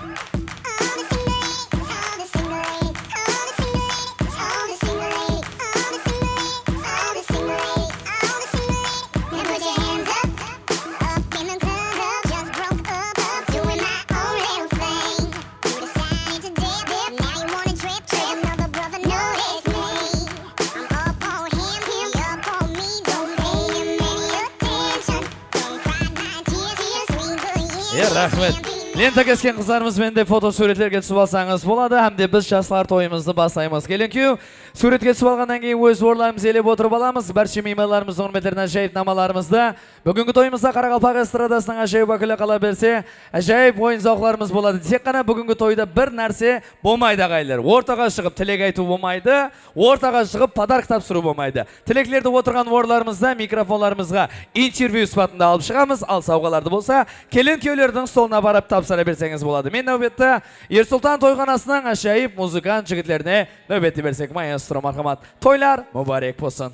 Рахмет. Лента kesкен қыздарымызбен де фото суреттерге түсіп алсаңыз болады. Әмде біз жастар тойымызды басаймыз. Келін күйеу, суретке түсіп алғаннан кейін өз орларымыз елеп отырып аламыз. Барша меймандарымыздың құрметтеріне әжайып намаларымызды. Бүгінгі тойымызда Қарақалпақ эстрадасының әжайып өкілі қала берсе, әжайып ойын зауқларымыз болады. Тек қана бүгінгі тойда бір нәрсе болмайды ағайлар. Ортаға шығып тілек айту болмайды, ортаға шығып подарок тапсыру болмайды. Тілеклерді отырған орларымызда микрофонларымызға интервью сұхбатында алып шығамыз. Ал сауғаларды болса, келін күйеулердің столына барып тапсыра берсеңіз болады. Мен нәубетті Ерсұлтан тойханасының әжайып музыкант жігітлеріне нәубетті берсек. Маэстро, мархамат. Тойлар мүбарек болсын.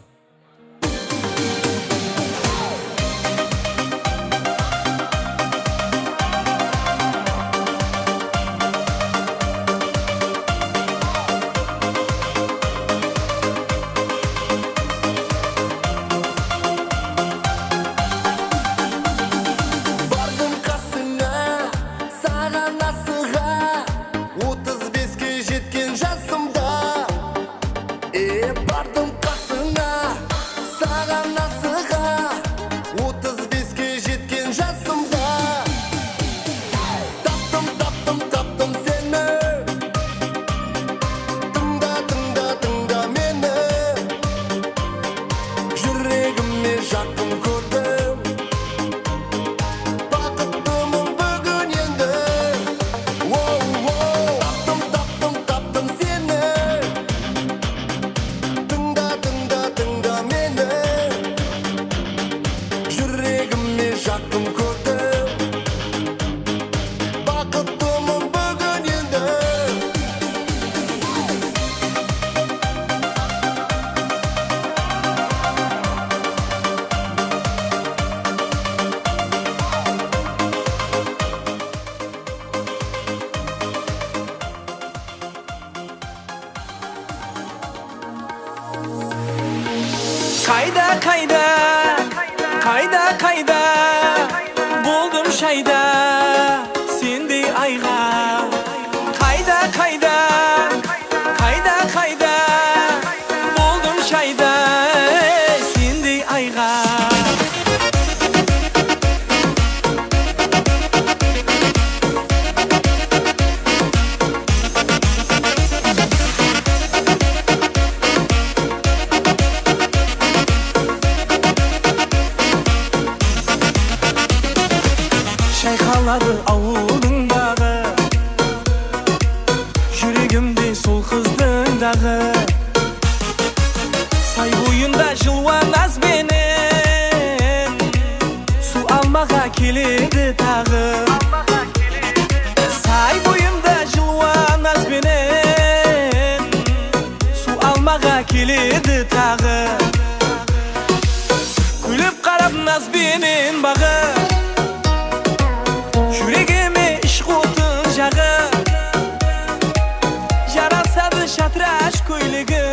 Kayda kayda Kayda kayda Buldum şayda Sindi ayga Kayda kayda Kayda kayda Buldum şayda Sindi ayga Şayxaladı avulun bağı Yüreğimde sol kızdın dağı Say boyunda jılvan az benim Su almağa keledi tağı Say boyunda jılvan az benim Su almağa keledi tağı Gülüp qarab naz benim bağı Yüreğime işq otun jağı Yarasadı şatraş köylügü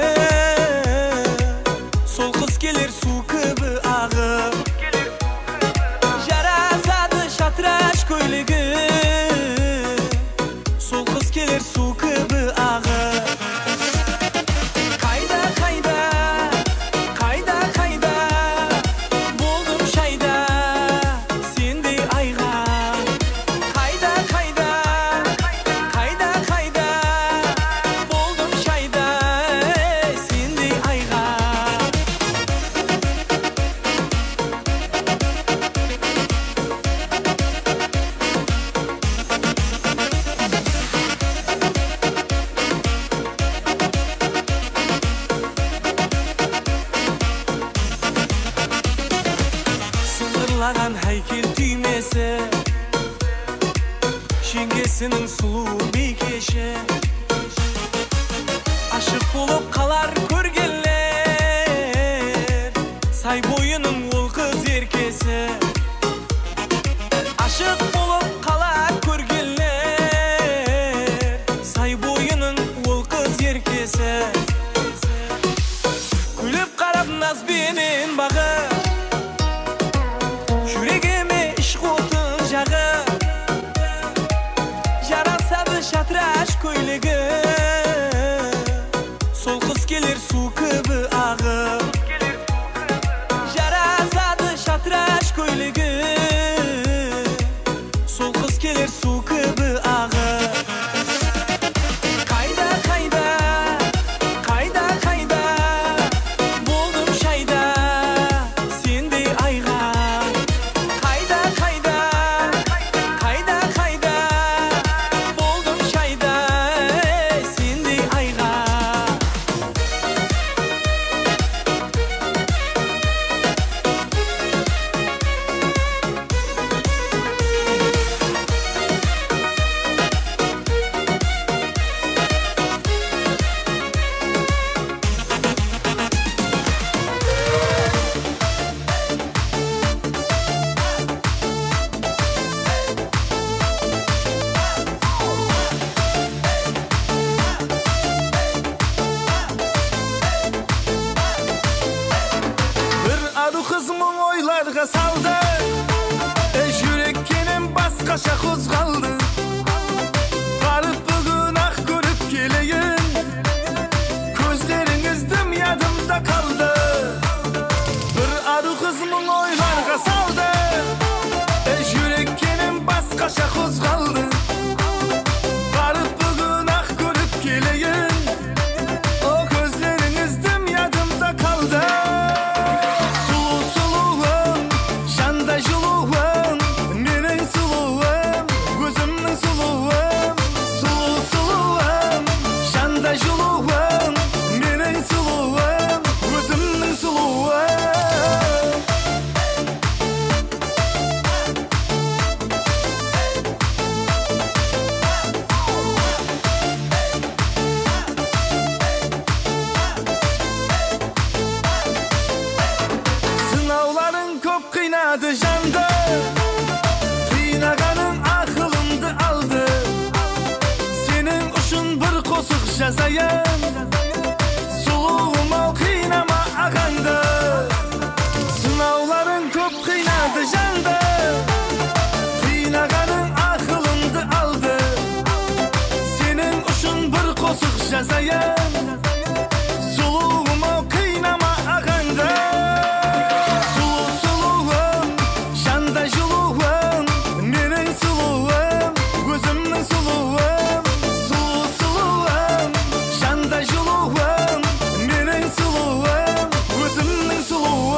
Sol kız gelir su kıbı ağı Yarasadı şatraş köylügü Sol kız gelir su kıbı ağı Kayda kayda Kayda kayda Buldum şayda Sindi ayga Kayda kayda Kayda kayda Buldum şayda Sindi ayga Sınırlagan heykel tüymesi Şengesinin sulu bikeşi Aşık olup kalar körgenler Say boyunun ol kız erkesi Aşık olup kalar körgenler Say boyunun ol kız erkesi Gülüp qarab naz benim bağı Yüreğime işq otun jağı Yarasadı şatraş köylügü Sol kız gelir su kıbı ağı Yarasadı şatraş köylügü Sol kız gelir su kıbı ağı Kayda kayda Kayda kayda Buldum şayda Sindi ayga Kayda kayda Kayda kayda Buldum şayda Sindi ayga Bir arı kızmın oylarga saldı Eş yürekkenim baskaşa kozgaldı Varıp bugün ah görüp geleyin Gözlerinizdim yadımda kaldı Bir arı kızmın oylarga saldı Eş yürekkenim baskaşa kozgaldı Varıp bugün ah görüp geleyin O gözlerinizdim yadımda kaldı Sulu suluğum, şanda juluğum Menin suluğum, gözümün suluğum Sulu suluğum, şanda juluğum Menin suluğum, gözümün suluğum Sınavların köp kıynadı janda Kıynağanın akılımdı aldı Senin uşun bir kosuk жазайын Сулуым ау қинама ағаңды kıynadı janda Kıynağanın akılımdı aldı Senin uşun bir kosuk jazayan Suluğum o kıynama ağanda Sulu suluğum, janda juluğum Menin suluğum, gözümün suluğum Sulu suluğum, janda juluğum Menin suluğum, gözümün suluğum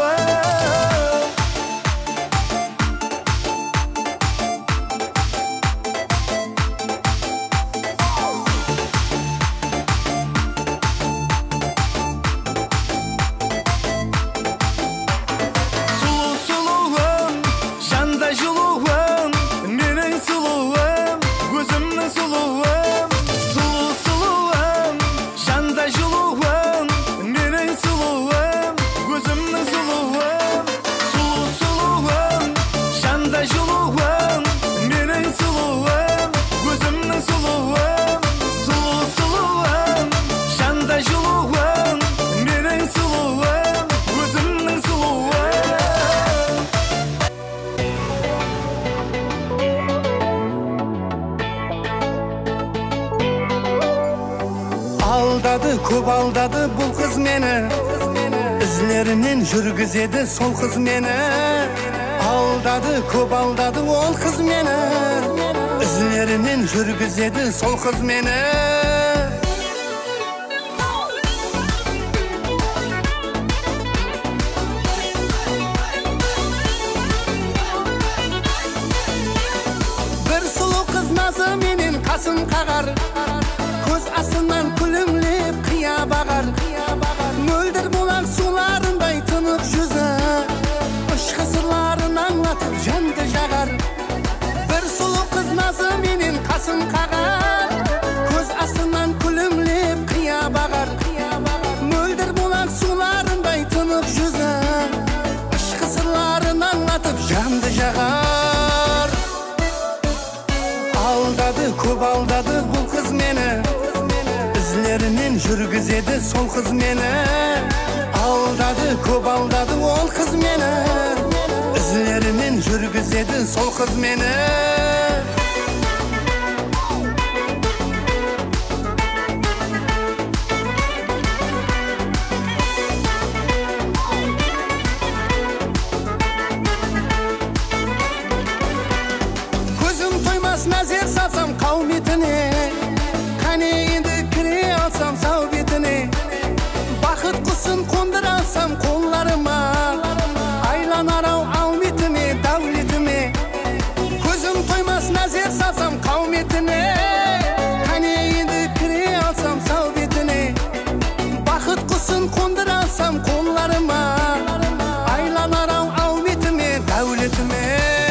Aldadı, көп aldadı bu kız meni İzlerinden жүргізеді sol kız meni Aldadı, көп aldadı ol kız meni İzlerinden жүргізеді sol kız meni Bir sulu kız nazı menin kaсын қағар Көз астынан күлімлеп қия бағар Мөлдір болар суларындай тынық жүзі Ішкі сырларын аңлатып жанды жағар Бір сұлу қыз назы менен қасын қағар Көз астынан күлімлеп қия бағар Мөлдір болар суларындай тынық жүзі Ішкі сырларын аңлатып жанды жағар Aldadı, көп aldadı bu kız meni İzlerinden жүргізеді sol kız meni Aldadı, көп aldadı ol kız meni İzlerinden жүргізеді sol kız meni Nazar salsam kavmetine Kane endi kire alsam sağ betine Bakıt kısın kondur alsam kollarıma Aylanar av avmetime, davletime Gözüm toymaz nazar salsam kavmetine Kane endi kire alsam sağ betine Bakıt kısın kondur alsam kollarıma Aylanar av avmetime, davletime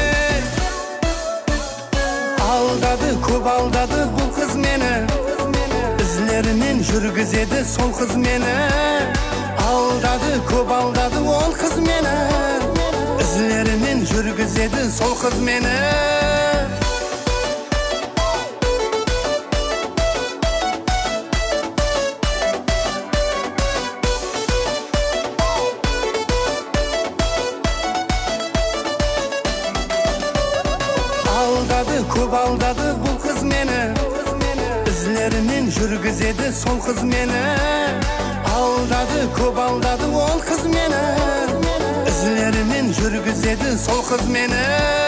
Aldadı, көп aldadı bu kız meni İzlerinden жүргізеді sol kız meni Aldadı, көп aldadı ol kız meni İzlerinden жүргізеді sol kız meni Aldadı, көп aldadı bu kız meni İzlerinden жүргізеді sol kız meni Aldadı, көп aldadı ol kız meni İzlerinden жүргізеді sol kız meni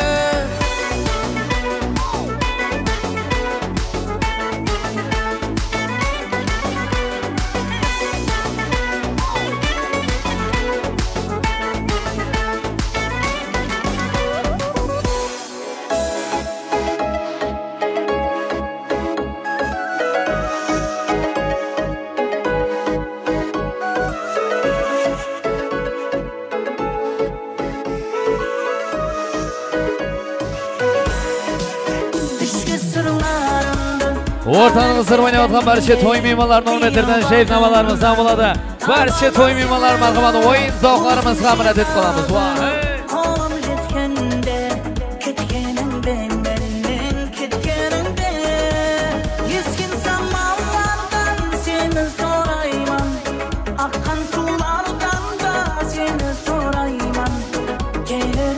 Ортаның ысыр ойнап отқан барша той мейманларының орнетерден жайнамаларымыздан болады. Барша той мейманлар марқаманы ойын зауқларымызға мұрат етіп қаламыз. Қолым жеткенде, кеткеніңде, менен кеткеніңде Ескен самалlardan seni sorayman Аққан сулардан да seni sorayman Gelir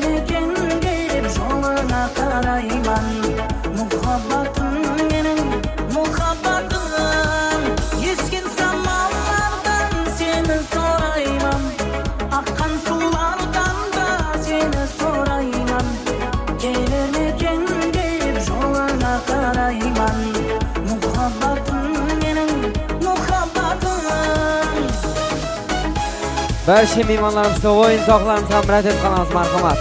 Barcha mehmonlarimizga, o'yin soqlarimizga rahmat aytib qolamiz, marhamat.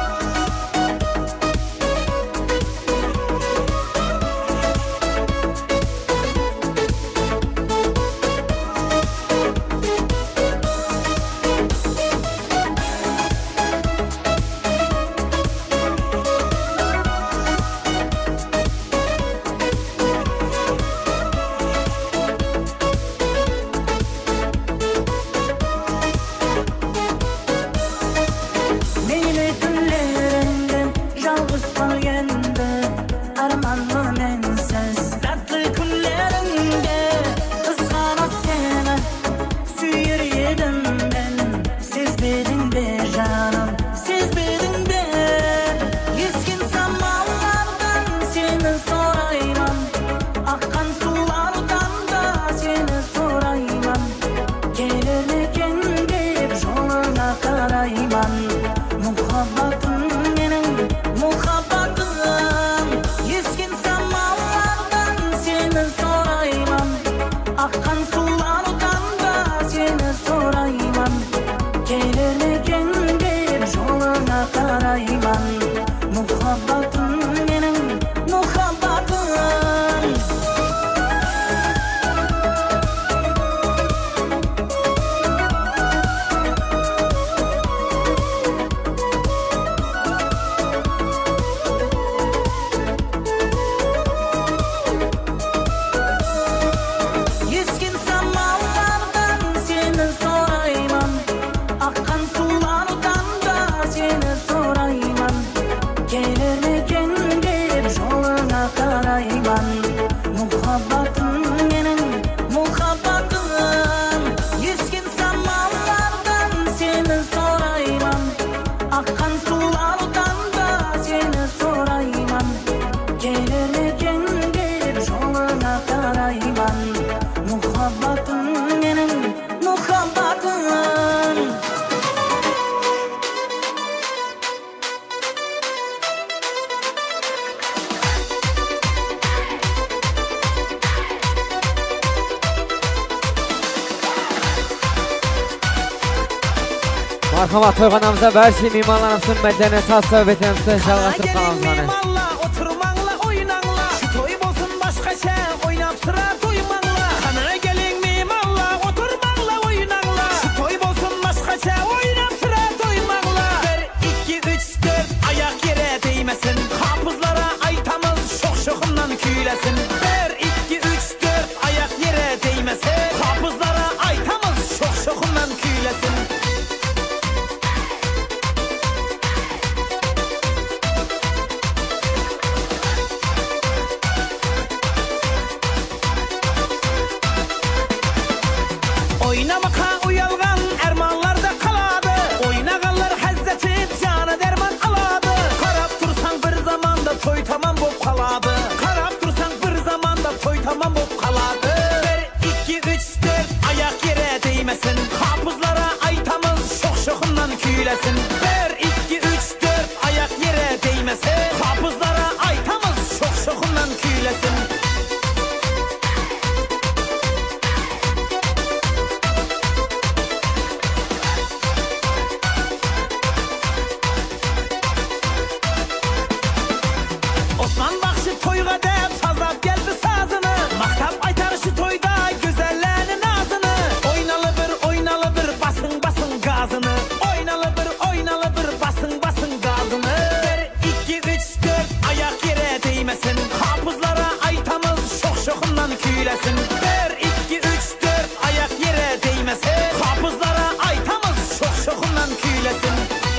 Marhamat, to'yxonamizda barcha mehmonlarimizning hurmatlarini so'z sohbatimizda жалғастырып қаламыз mana. Oturmanglar, oynanglar. Shu to'y bo'lsin boshqacha, o'ynab sira to'ymanglar. Qani keling mehmonlar, oturmanglar, oynanglar. Shu to'y bo'lsin boshqacha, o'ynab sira to'ymanglar. bir ikki uch to'rt oyoq yere değmesin. Hafızlara aytamiz, sho'x-sho'ximdan kuylasin. bir ikki uch to'rt oyoq yere değmesin. Hafızlara aytamiz, sho'x-sho'ximdan kuylasin. Oynamaka uyalgan ermanlarda kaladı. Oynaganlar hazzetip canı derman aladı. Karab tursan bir zamanda toy tamam bop kaladı. Karab tursan bir zamanda toy tamam bop kaladı. bir ikki uch to'rt ayak yere değmesin. Hafızlara aytamız sho'x-sho'ximdan kuylasin. bir ikki uch to'rt ayak yere değmesin. Hafızlara aytamız sho'x-sho'ximdan kuylasin. Osman Bakşı toyga dep sazlap geldi sazını. Maktap aytar şu toyda güzellerinin ağzını. Oynalı bir oynalı bir basın basın gazını. Oynalı bir oynalı bir basın basın gazını. bir ikki uch to'rt ayak yere değmesin. Hafızlara aytamız sho'x-sho'ximdan kuylasin. bir ikki uch to'rt ayak yere değmesin. Hafızlara aytamız sho'x-sho'ximdan kuylasin.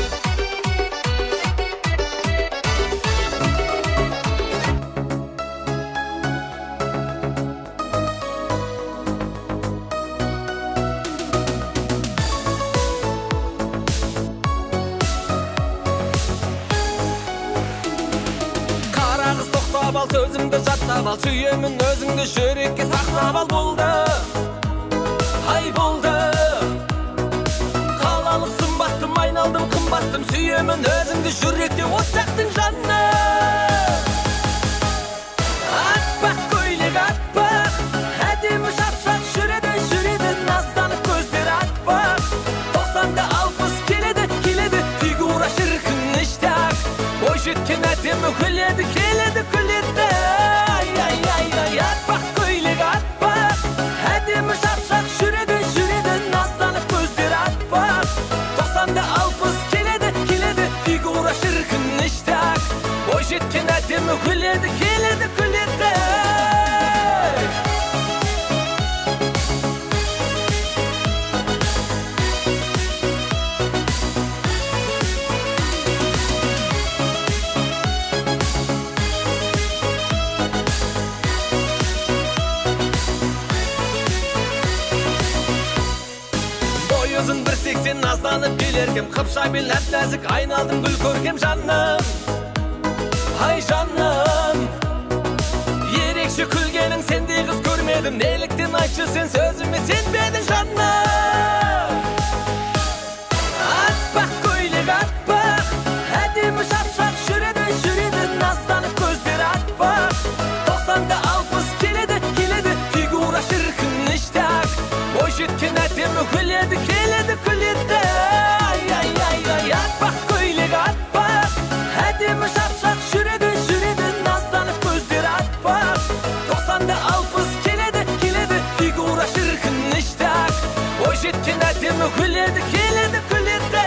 Kara kız to'xtab al, sözümde jattab al. Süyemin özüngde şörekке saqlab al bo'ldi. Hay bo'ldi. Qalalik sımbattım, aynaldım qımbattım. Süyemin özüngde şörekte o'taqding janna. Atbaq ko'ylak atbaq. Hadimi shapshaq shurada shurada nazlanib ko'zlari atbaq. әдемі күледі, келеді, күледі. Boyuzun bir seksen nazlanıp gelerkem, Kıpşabil hep nazik ayналдым gül көркем жаным. Ay жаным, ерекше күлгенің сендей қыз көрмедім. Неліктен айтшы сен сөзіме сенбедің жаным. Атпақ көйлек атпақ, әдемі шапшақ жүреді, жүреді, назданып көздері атпақ. Тоқсанда алпыс келеді, келеді, фигура шіркін іштақ. Ой жеткен әдемі күледі, келеді, күледі. Ай, ай, ай, ай, атпақ көйлек атпақ, әдемі шапшақ жүреді, жүреді, назданып көздері атпақ. Тоқсанда алпыс келеді, келеді, фигура шіркін іштақ. Ой жеткен әдемі күледі, келеді, күледі.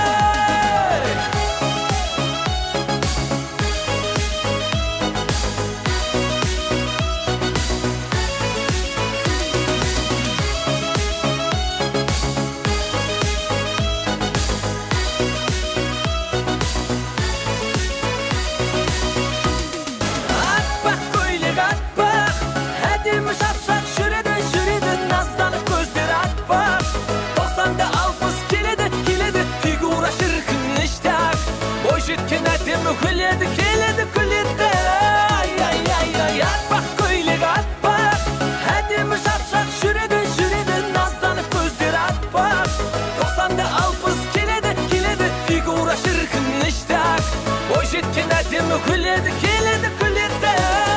Жеткен әдемі күледі, келеді, күледі. Ay, ay, ay, ay, атпақ көйлек атпақ, әдемі шапшақ жүреді, жүреді, назданып көздері атпақ. Тоқсанда алпыс келеді, келеді, фигура шіркін іштақ. Ой жеткен әдемі күледі, келеді, күледі.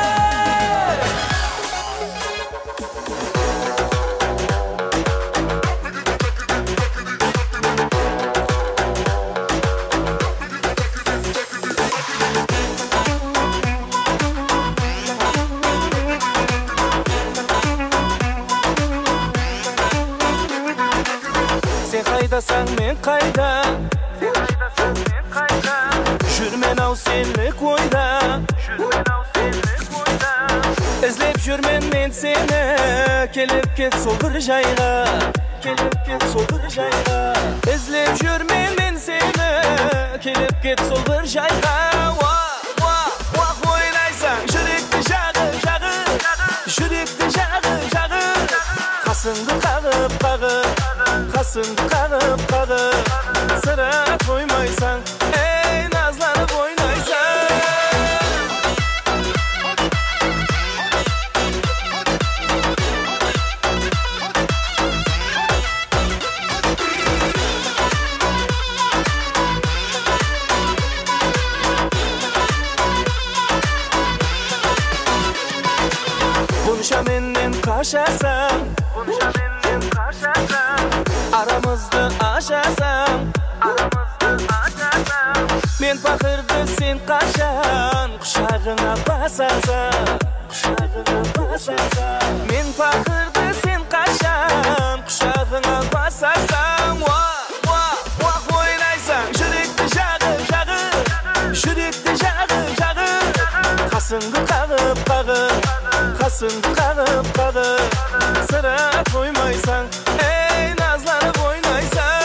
Қайдасаң мен қайда, жүрмен ау сенлік ойда, іздеп жүрмен мен сені, келіп кет сол бір жайға, келіп кет сол бір жайға. Іздеп жүрмен мен сені, келіп кет сол бір жайға. Уақ ойнайсаң жүректі жағы, жағы, жүректі жағы, жағы. Қасыңды қағып, қағып, қасыңды қағып, қағып, сыра қоймайсаң, ей назланып ойнайсаң. Бұнша менен қашасаң, бұнша менен қашасаң, арамызды ашасаң, арамызды ашасаң. Мен пақырды сен қашан, құшағыңа басасаң, құшағыңа басасаң. Мен пақырды сен қашан, құшағыңа басасаң. Уақ ойнайсаң жүректі жағы, жағы, жүректі жағы, жағы. Қасыңды қағып, қағып, қасыңды қағып, қағып, сыра қоймайсаң, ей назланып ойнайсаң.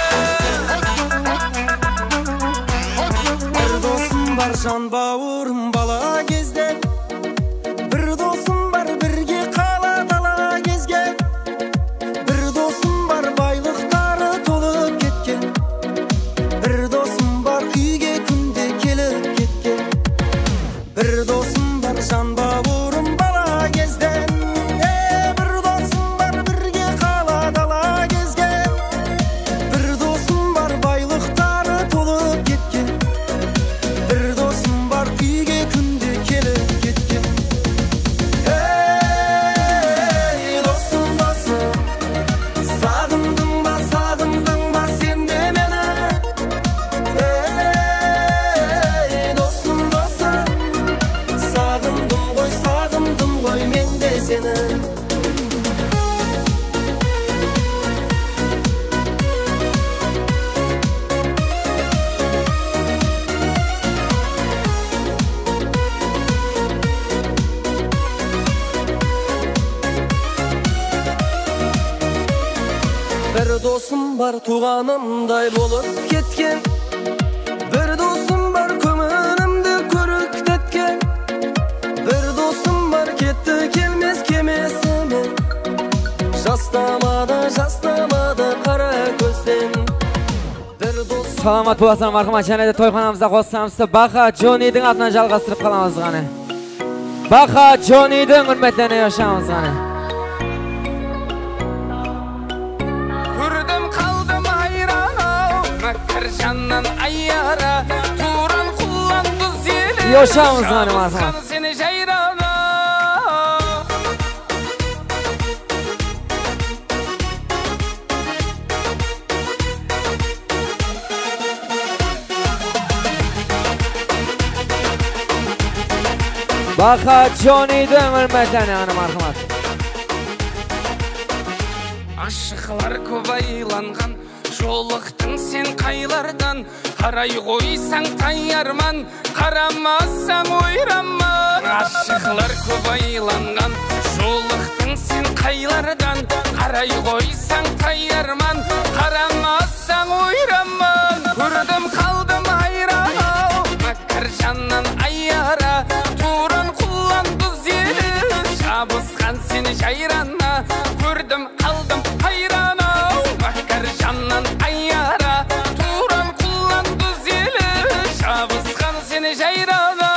Бір досым бар жан бауырым бала кезден, бір досым бар бірге қала дала кезген, бір досым бар байлықтары толып кеткен, бір досым бар үйге күнде келіп кеткен, бір досым бар жан бауырым бала кезден, бір досым бар бірге қала дала кезген, бір досым бар байлықтары толып кеткен, бір досым бар үйге күнде келіп кеткен. var tuğanımday bolup ketken. Bir dostum var kömürümde körüktetken. Bir dostum var ketdi kelmez kemesime. Jastamada jastamada kara gözden. Salamat bolasam marhamat, yana da to'yxonamizda qo'shsamizda Baqa Johnny'ning atına жалғастырып қаламыз ғана. Baqa Johnny'ning hurmatlarini yoshamiz ғana. Күрдім қалдым айран-ау, Мәккіржаннан айяра, Туран құлланды зелі, Yoshamiz ғана marhamat. Seni жайран-ау. Baqa Johnny'ning hurmatlarini yana marhamat. Aşıqlar көп айланған, жолықтың сен қайлардан. Қарай қойсаң таярман, қарамасаң ойраман. Aşıqlar көп айланған, жолықтың сен қайлардан. Қарай қойсаң таярман, қарамасаң ойраман. Көрдім қалдым айран-ау, Мәккіржаннан айяра, Туран құлланды зелі, жабысқан сені жайрана. Көрдім қалдым айран-ау, Мәккіржаннан айяра, Туран құлланды зелі, жабысқан сені жайрана.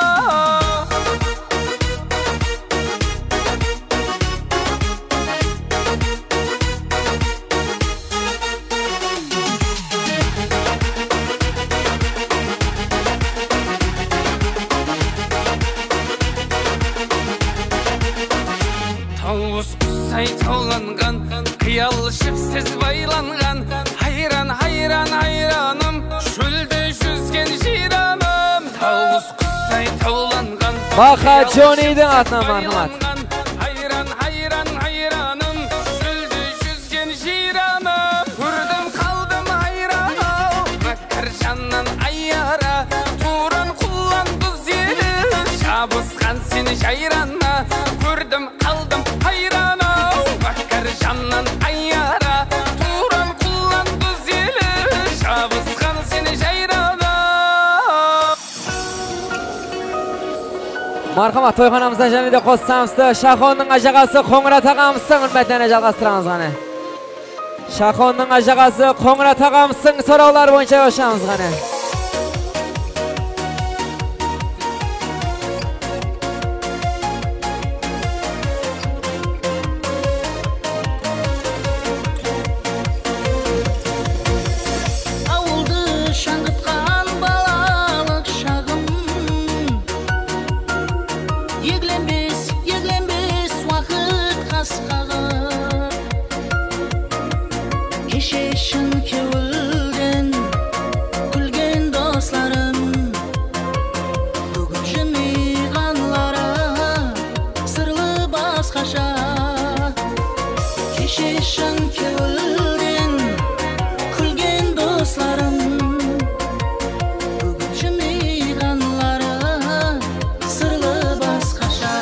Тауыз құсай тауланған, қиял жіпсіз байланған. Хайран, хайран, хайраным, шөлде жүзген жираным. Тауыз құсай тауланған, Baqa Johnny'ning atına marhamat. Hayran, hayran, hayranım, şölde yüzgen jiranım. Gördüm kaldım hayranım, Мәккіржаннан айяra, Turan kullandı zeli, жабысқан seni жайрана. Gördüm kaldım hayranım, Мәккіржаннан айяra, Turan kullandı zeli, жабысқан seni жайрана. Marhamat, to'yxonamizda yana da qo'shsamizda Shahonning ajag'asi Qo'ng'rat tag'amizning hurmatlarini жалғастырамыз ғана. Shahonning ajag'asi Qo'ng'rat tag'amizning so'rovlari bo'yicha yoshamiz ғана. Ауылды шаңғытқан балалық шағым, Егленбес, егленбес уақыт қасқағыр. Кешешін кеуілден күлген достарым, бүгін жымиғанлары сырлы басқаша. Кешешін кеуілден күлген достарым, бүгін жымиғанлары сырлы басқаша.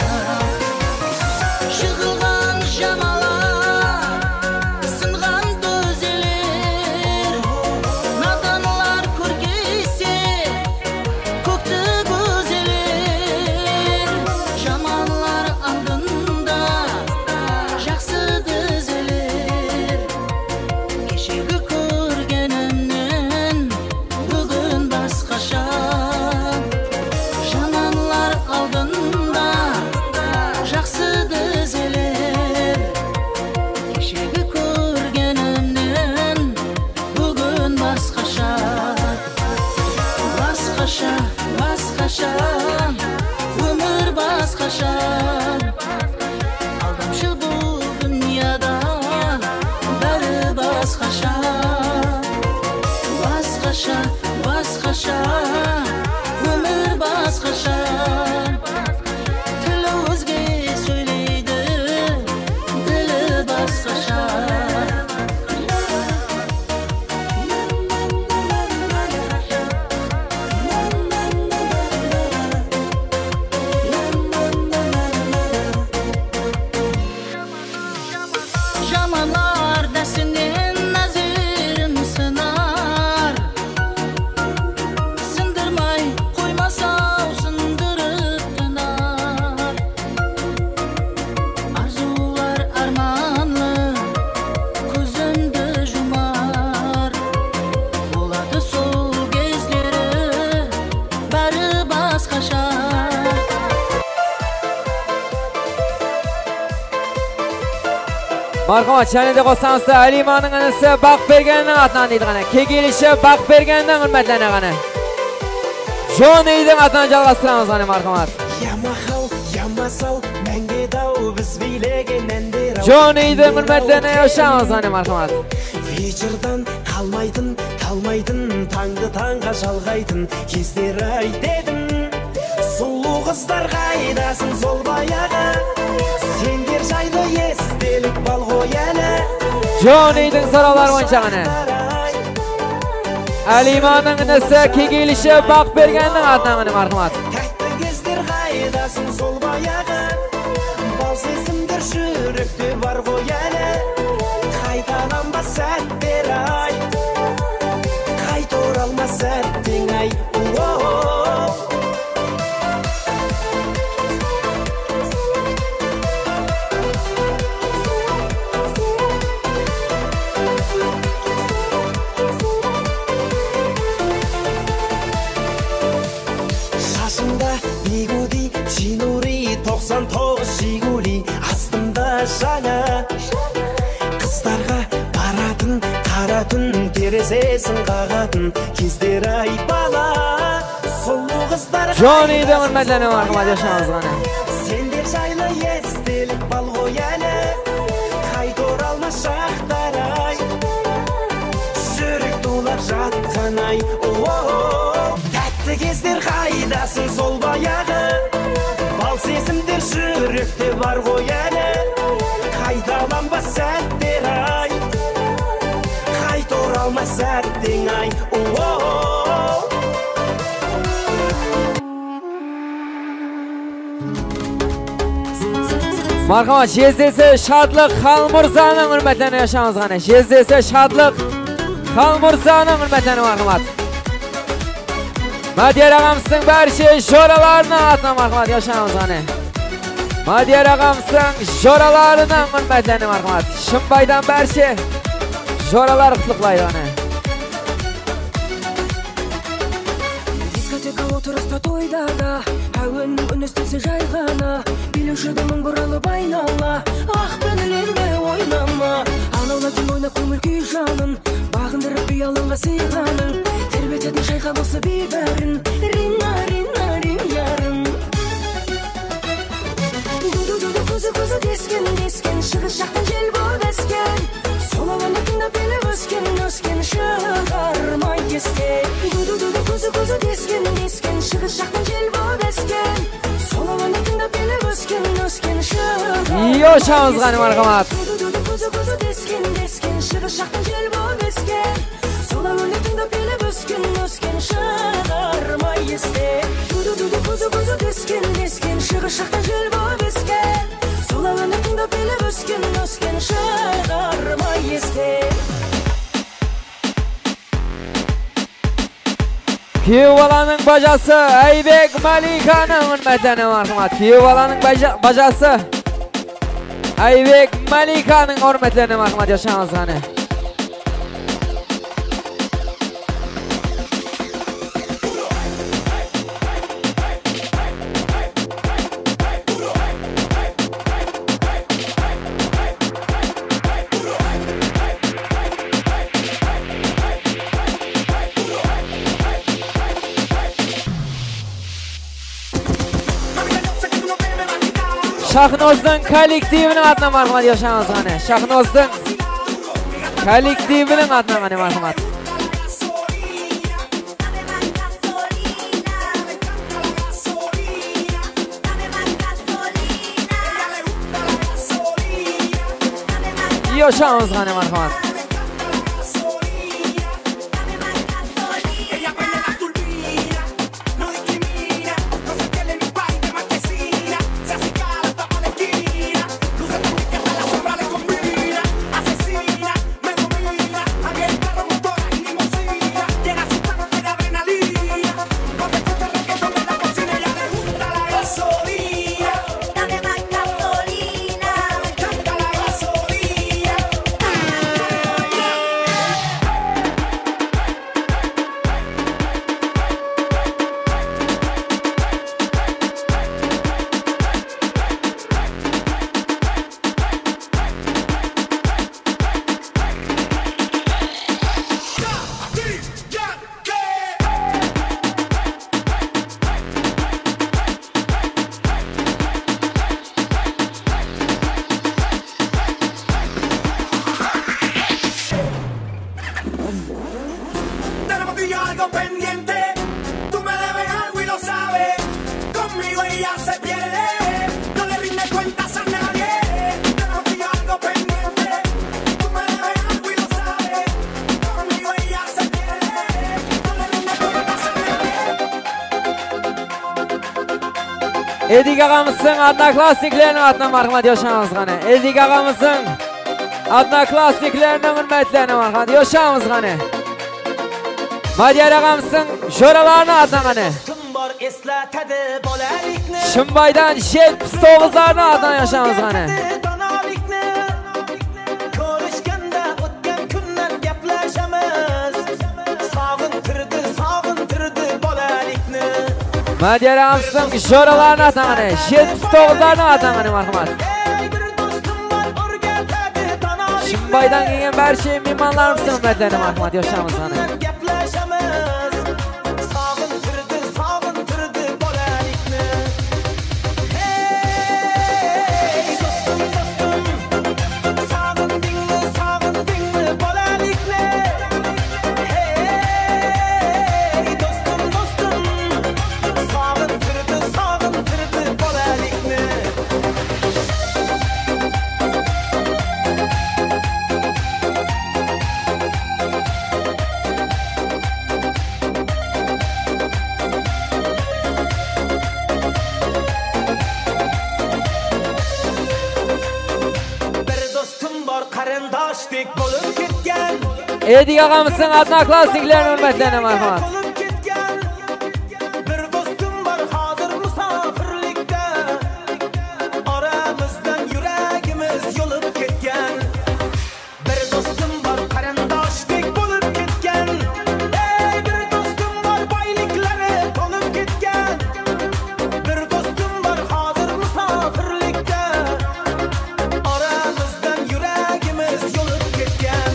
Жығылған жамалар, сынған дөзелер, наданлар көргейсе, көкті көзелер. Жаманлар алдында жақсы дөзелер. Кешегі көргенімнен бүгін басқаша. Жаманлар алдында жақсы дөзелер. Кешегі көргенімнен бүгін басқаша. Басқаша, басқаша, өмір басқаша. Алдамшы бұл дүнияда бәрі басқаша. Басқаша, басқаша, өмір басқаша. Тілі өзге сөйлейді, ділі басқаша. Жаманлар дәсінен нәзір Marhamat, chanede qo'ysamizda Alimaning anasi Baqberganning atnan deydi qana. Kegilishi Baqbergandan hurmatlarni qana. Joneyning atnan jalg'astiramiz qana marhamat. Yamahal, yamasal, menga dav biz bilegenende. Joneyning hurmatlarni yoshamiz qana marhamat. Вечердан қалмайтын, қалмайтын, таңды таңға жалғайтын кездер ай дедім. Сұлу қыздар қайдасын сол баяғы, сендер жайлы естелік бал ғой әлі. Joneyning so'rovlari bo'yicha qana. Alimaning inisi Kegilishi Baqberganning atnan marhamat. Тәтті кездер қайдасын сол баяғы, бал сезімдер жүректе бар ғой әлі. Қайталанба сәттер ай, қайта оралма сәттің ай. Шашымда бигуди, чинури, тоқсан тоғыз жигули, астымда жаңа. Қыздарға баратын, қаратын, терезесін қағатын кездер ай бала. Сұлу қыздар Joneyning hurmatlarni marhamat yoshamiz qana. Сендер жайлы естелік бал ғой әлі, қайта оралма шақтар ай, жүрек тулап жатқан ай. Тәтті кездер қайдасын сол баяғы, бал сезімдер жүректе бар ғой әлі. Қайталанба сәттер ай, қайта оралма сәттің ай. Marhamat, Jezdesi Şadlık Xalmurzaning hurmatlarini yoshamiz qana. Jezdesi Şadlık Xalmurzaning hurmatlarini marhamat. Madiyar ağamızın barcha jo'ralarini atna marhamat yoshamiz qana. Madiyar ağamızın jo'ralarini hurmatlarini marhamat. Shimbaydan barcha jo'ralar qutlug'laydi qana. Diskoteka o'tirishda to'yda da, әуеннің үн естілсе жай ғана, билеуші мың бұралып айнала, ақ пенеленде ойнама. Анаулы түн ойнап көңіл күй жанын, бағындырып биялыңға сыйғаның, тербететін шайқап осы бейбәрін, рина, рина, рин ярым. Ду-ду-ду-ду көзі көзі дескен, дескен, шығыс жақтан жел болып ескен, сол ауаны тыңдап беліп өскен, өскен шығармай есте. Ду-ду-ду-ду көзі көзі дескен, дескен, шығыс жақтан жел болып ескен, сол ауаны тыңдап беліп өскен, өскен шығармай есте. Yoshamiz qana marhamat. Ду-ду-ду көзі көзі дескен, дескен, шығыс жақтан жел болып ескен, сол ауаны тыңдап беліп өскен, өскен шығармай есте. Ду-ду-ду көзі көзі дескен, дескен, шығыс жақтан жел болып ескен, сол ауаны тыңдап беліп өскен, өскен шығармай есте. Kuyov bolaning bajasi Aybek Malikaning hurmatlarini marhamat. Kuyov bolaning bajasi Aybek Malikaning hurmatlarini marhamat yoshamiz qana. Shahnozning kollektivining atna marhamat yoshamiz qana. Shahnozning kollektivining atna qana marhamat. Yoshamiz qana marhamat. ella se pierde, no le rinde cuentas a nadie. Tengo algo pendiente, tú me debes algo y lo sabes. Conmigo ella se pierde, no le rinde cuentas a nadie. Edik ağamızın adına klasiklerinin adına marhamat yaşamız gane. Edik ağamızın adına klasiklerinin hürmetlerine marhamat yaşamız gane. Madiyar ağamızın joralarını adına gane. Şimbaydan yetmiş to'qqizlarni adına yaşamız gane. Ko'rishganda o'tgan kundan gaplashamiz. Sog'intirdi, sog'intirdi bolalikni. Madiyar ağamızın joralarını adına gane. yetmiş to'qqizlarni adına gane marhamat. Şimbaydan kelgan barcha mehmonlarimizning hurmatlarini marhamat yaşamız gane. Edik ağamızın adına klasiklerinin hürmetlerine marhamat. Bir dostum var hazır misafirlikte. Aramızdan yüreğimiz yolup ketken. Bir dostum var qarindoshdik bo'lib ketgan. Ey bir dostum var boyliklari to'lib ketgan. Bir dostum var hazır misafirlikte. Aramızdan yüreğimiz yolup ketgan.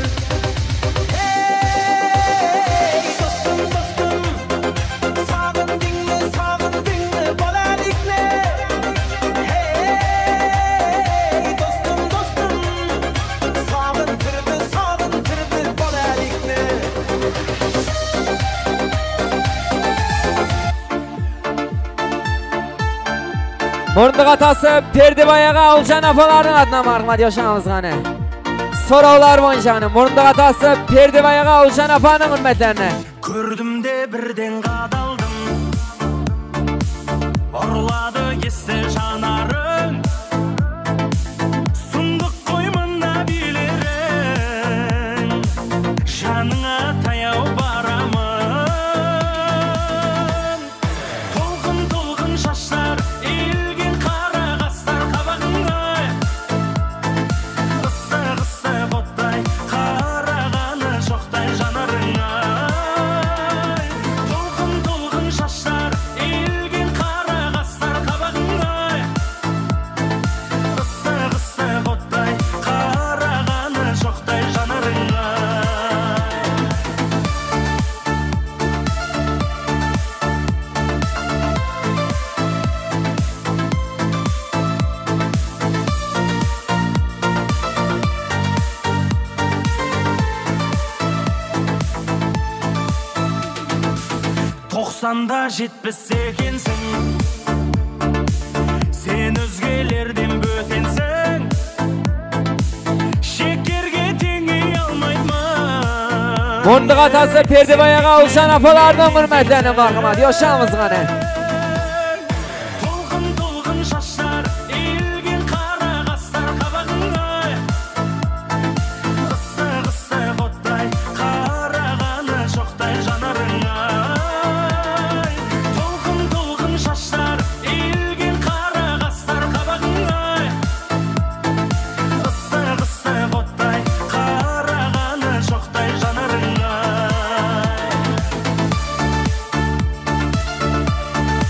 Murunduq atası Perdibayağa Ulcan apalarının adına marhamat yaşamız gane. Sorovlar boyunca gane. Murunduq atası Perdibayağa Ulcan apanın hürmetlerine. Gördüm de birden qadaldım. Orladı kesse janarın. Sunduk koymunda bilirin. Janına tayao baramın. Tolgın tolgın şaşlar, ilgin kara qaslar qabağına. Qıssa qıssa qotday, qarağanı şoqday janarına. Tolgın tolgın şaşlar, ilgin kara qaslar qabağına. Qıssa qıssa qotday, qarağanı şoqday janarına. Toqsanda жетпіс екенсің. Sen өзгелерден бөтенсің. Şekerge tengey almayman. Murunduq atası Perdibayağa Ulcan apalarının hürmetlerine marhamat yaşamız gane. Tolgın tolgın şaşlar, ilgin kara qaslar qabağına. Qıssa qıssa qotday, qarağanı şoqday janarına. Tolgın tolgın şaşlar, ilgin kara qaslar qabağına. Qıssa qıssa qotday, qarağanı şoqday janarına.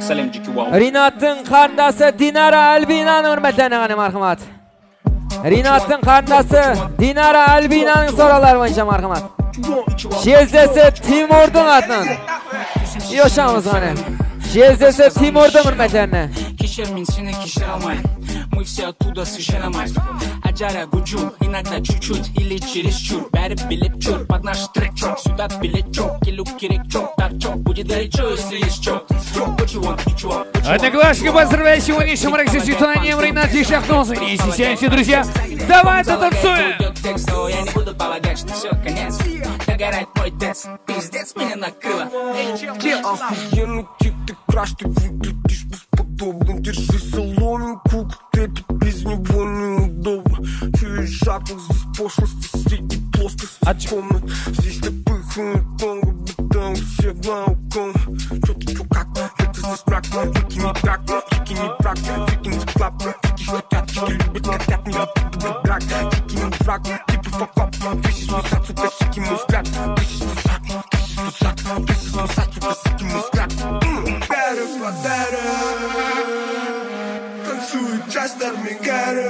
Rinat'ın qarindasi Dinara Albina'nın hurmatlarini qani marhamat. Rinat'ın qarindasi Dinara Albina'nın so'rovlari bo'yicha marhamat. Jezesi Timur'dun atnan. Yoşamız qani. Jezesi Timur'dun hurmatlarini. Кишер мен сені кешір алмаймын. Мы все оттуда сжирамай. Аджара гуджу, иногда чуть-чуть или чересчур. Бәрі билет чур, под наш трек чок. Сюда билет чок, келу керек чок. Так чок, будет горячо, если есть чок. What you want, what you want. Одноклассники, поздравляю сегодняшним расцветанием Ринат и Шахноза. Не стесняйся, друзья. Давайте танцуем. Я не буду полагать, что все конец. Догорает мой дец, пиздец меня накрыло. Где охуенный тип, ты краш, ты выглядишь бесподобно. Держи соломинку, трепет без него неудобно. Чуешь запах, здесь пошлости, среди плоскости комнат. Здесь напыханный тонго, будто у всех науком. Чё ты, чё как, это здесь мрак. Вики не так, вики не брак, вики не клап. Вики хотят, вики любят, хотят, не любят драк. Вики не брак, типа факап. This is what's up, сука, сики мой взгляд. This is what's up, this is what's up. This is what's up, сука, сики мой взгляд. Better for better. Танцует Джастер Мегара.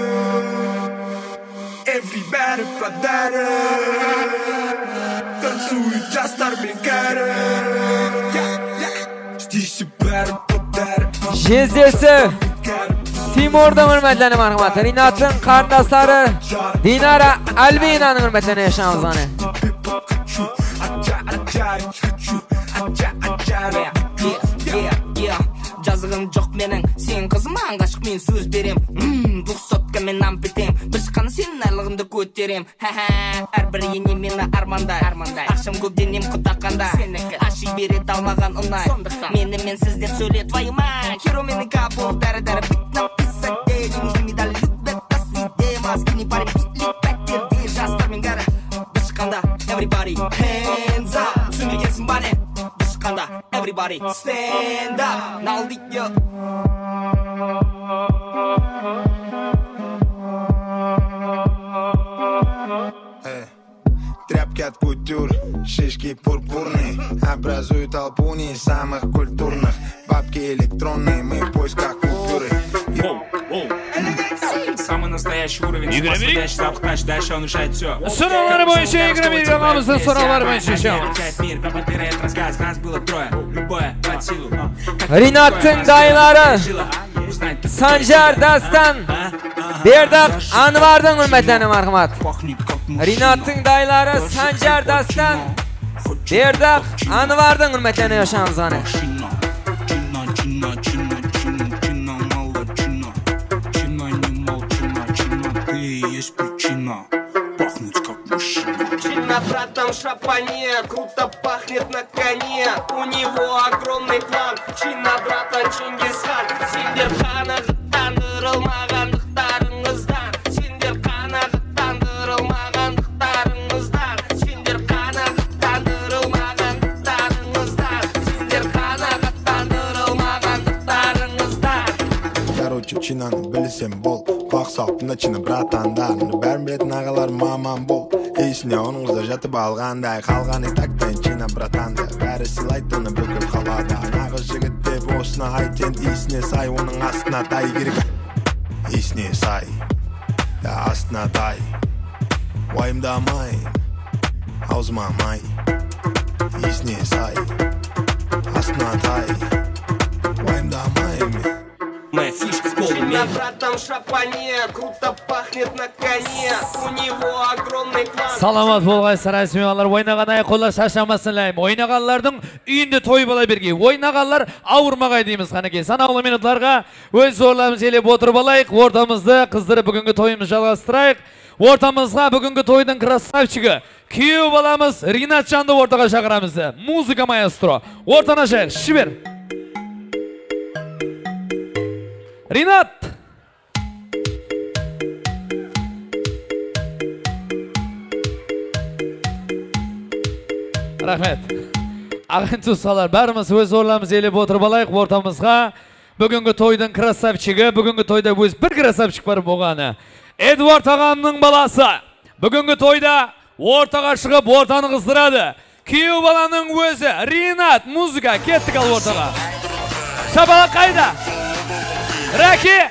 Everybody for better. Танцует Джастер Мегара. Здесь и better for better. Jezesi Timur'dan hurmatlarini marhamat. Rinat'ın qarindoshlari Dinara Albina'nın hurmatlarini yaşaymiz qani. Жазығым жоқ менің, сен қызыма аңғашық мен сөз берем. Бұл сотка мен ампетем, бір шыққаны сенің арлығымды көтерем. Әрбір ене мені армандай, ақшам көп денем құтаққанда. Аши берет алмаған ұнай, мені мен сізден сөйле твайыма. Херо мені капыл, дәрі-дәрі бит написать, не нужны медали, любят на свете. Маскини парень битлик пәттерде, жастар мен гәрі. Бір шыққанда, everybody hands up, түсінбегенсің бәне. Everybody stand up. Naldik yo. Тряпки от кутюр, шишки пурпурные. Образуют толпу не самых культурных. Бабки электронные, мы в поисках купюры. Самый настоящий уровень. Настоящий запах, дальше он решает все. Soruları boyunca İgramir kanalımızın soruları boyunca yaşayalım. Rinat'ın dayıları Sancar Dastan Berdak Anvar'dan hürmetlerini marhamat. Rinat'ın dayıları Sancar Dastan Berdak Anvar'dan hürmetlerini yaşayamiz qani. Есть причина пахнуть как мужчина. Чина, братан, шапане, круто пахнет на коне. У него огромный план. Чина, братан, Чингисхан. Сендер қанағаттандырылмағандықтарыңыздан. Сендер қанағаттандырылмағандықтарыңыздан. Сендер қанағаттандырылмағандықтарыңыздан. Сендер қанағаттандырылмағандықтарыңыздан. Короче, чинаны білсем бол. Құлақ салыптың чина братандарыны бәрін білетін ағалар мамам бол. Есіне оныңызда жатып алғандай қалған истактен чина братанды бәрі сыйлайды оны бүкіл қалада. Нағыз жігіт деп осыны айтен есіне сай, оның астына тай керек. Есіне сай, астына тай. Уайымдамайын, аузыма май. Есіне сай, астына тай. Уайымдамайын мен. Моя фишка в полуме. На братан шапане, круто пахнет на коне. У него огромный план. Salamat болғайсыздар әсмеғалар. Ойнаған аяқ-қолдар шашамасынлайым. Ойнағанлардың үйінде той бола берге. Ойнағанлар ауырмағай дейміз қанекей. Санаулы минутларға өз зорларымыз елеп отырып алайық. Ортамызды қыздырып бүгінгі тойымыз жалғастырайық. Ортамызға бүгінгі тойдың красавчигі күйеу баламыз Ринат Жанды ортаға шақырамызды. Музыка маэстро. Ортана жайық. Шибер. Ринат! Рахмет. Ағайын туысқалар, бәріміз өз орнымыз елеп отырып алайық ортамызға. Бүгінгі тойдың красавчигі, бүгінгі тойда өз бір красавчик бар болғаны. Эдуард ағамның баласы. Бүгінгі тойда ортаға шығып ортаны қыздырады. Күйеу баланың өзі Ринат, музыка, кеттік ал ортаға. Шапалақ қайда? Раки!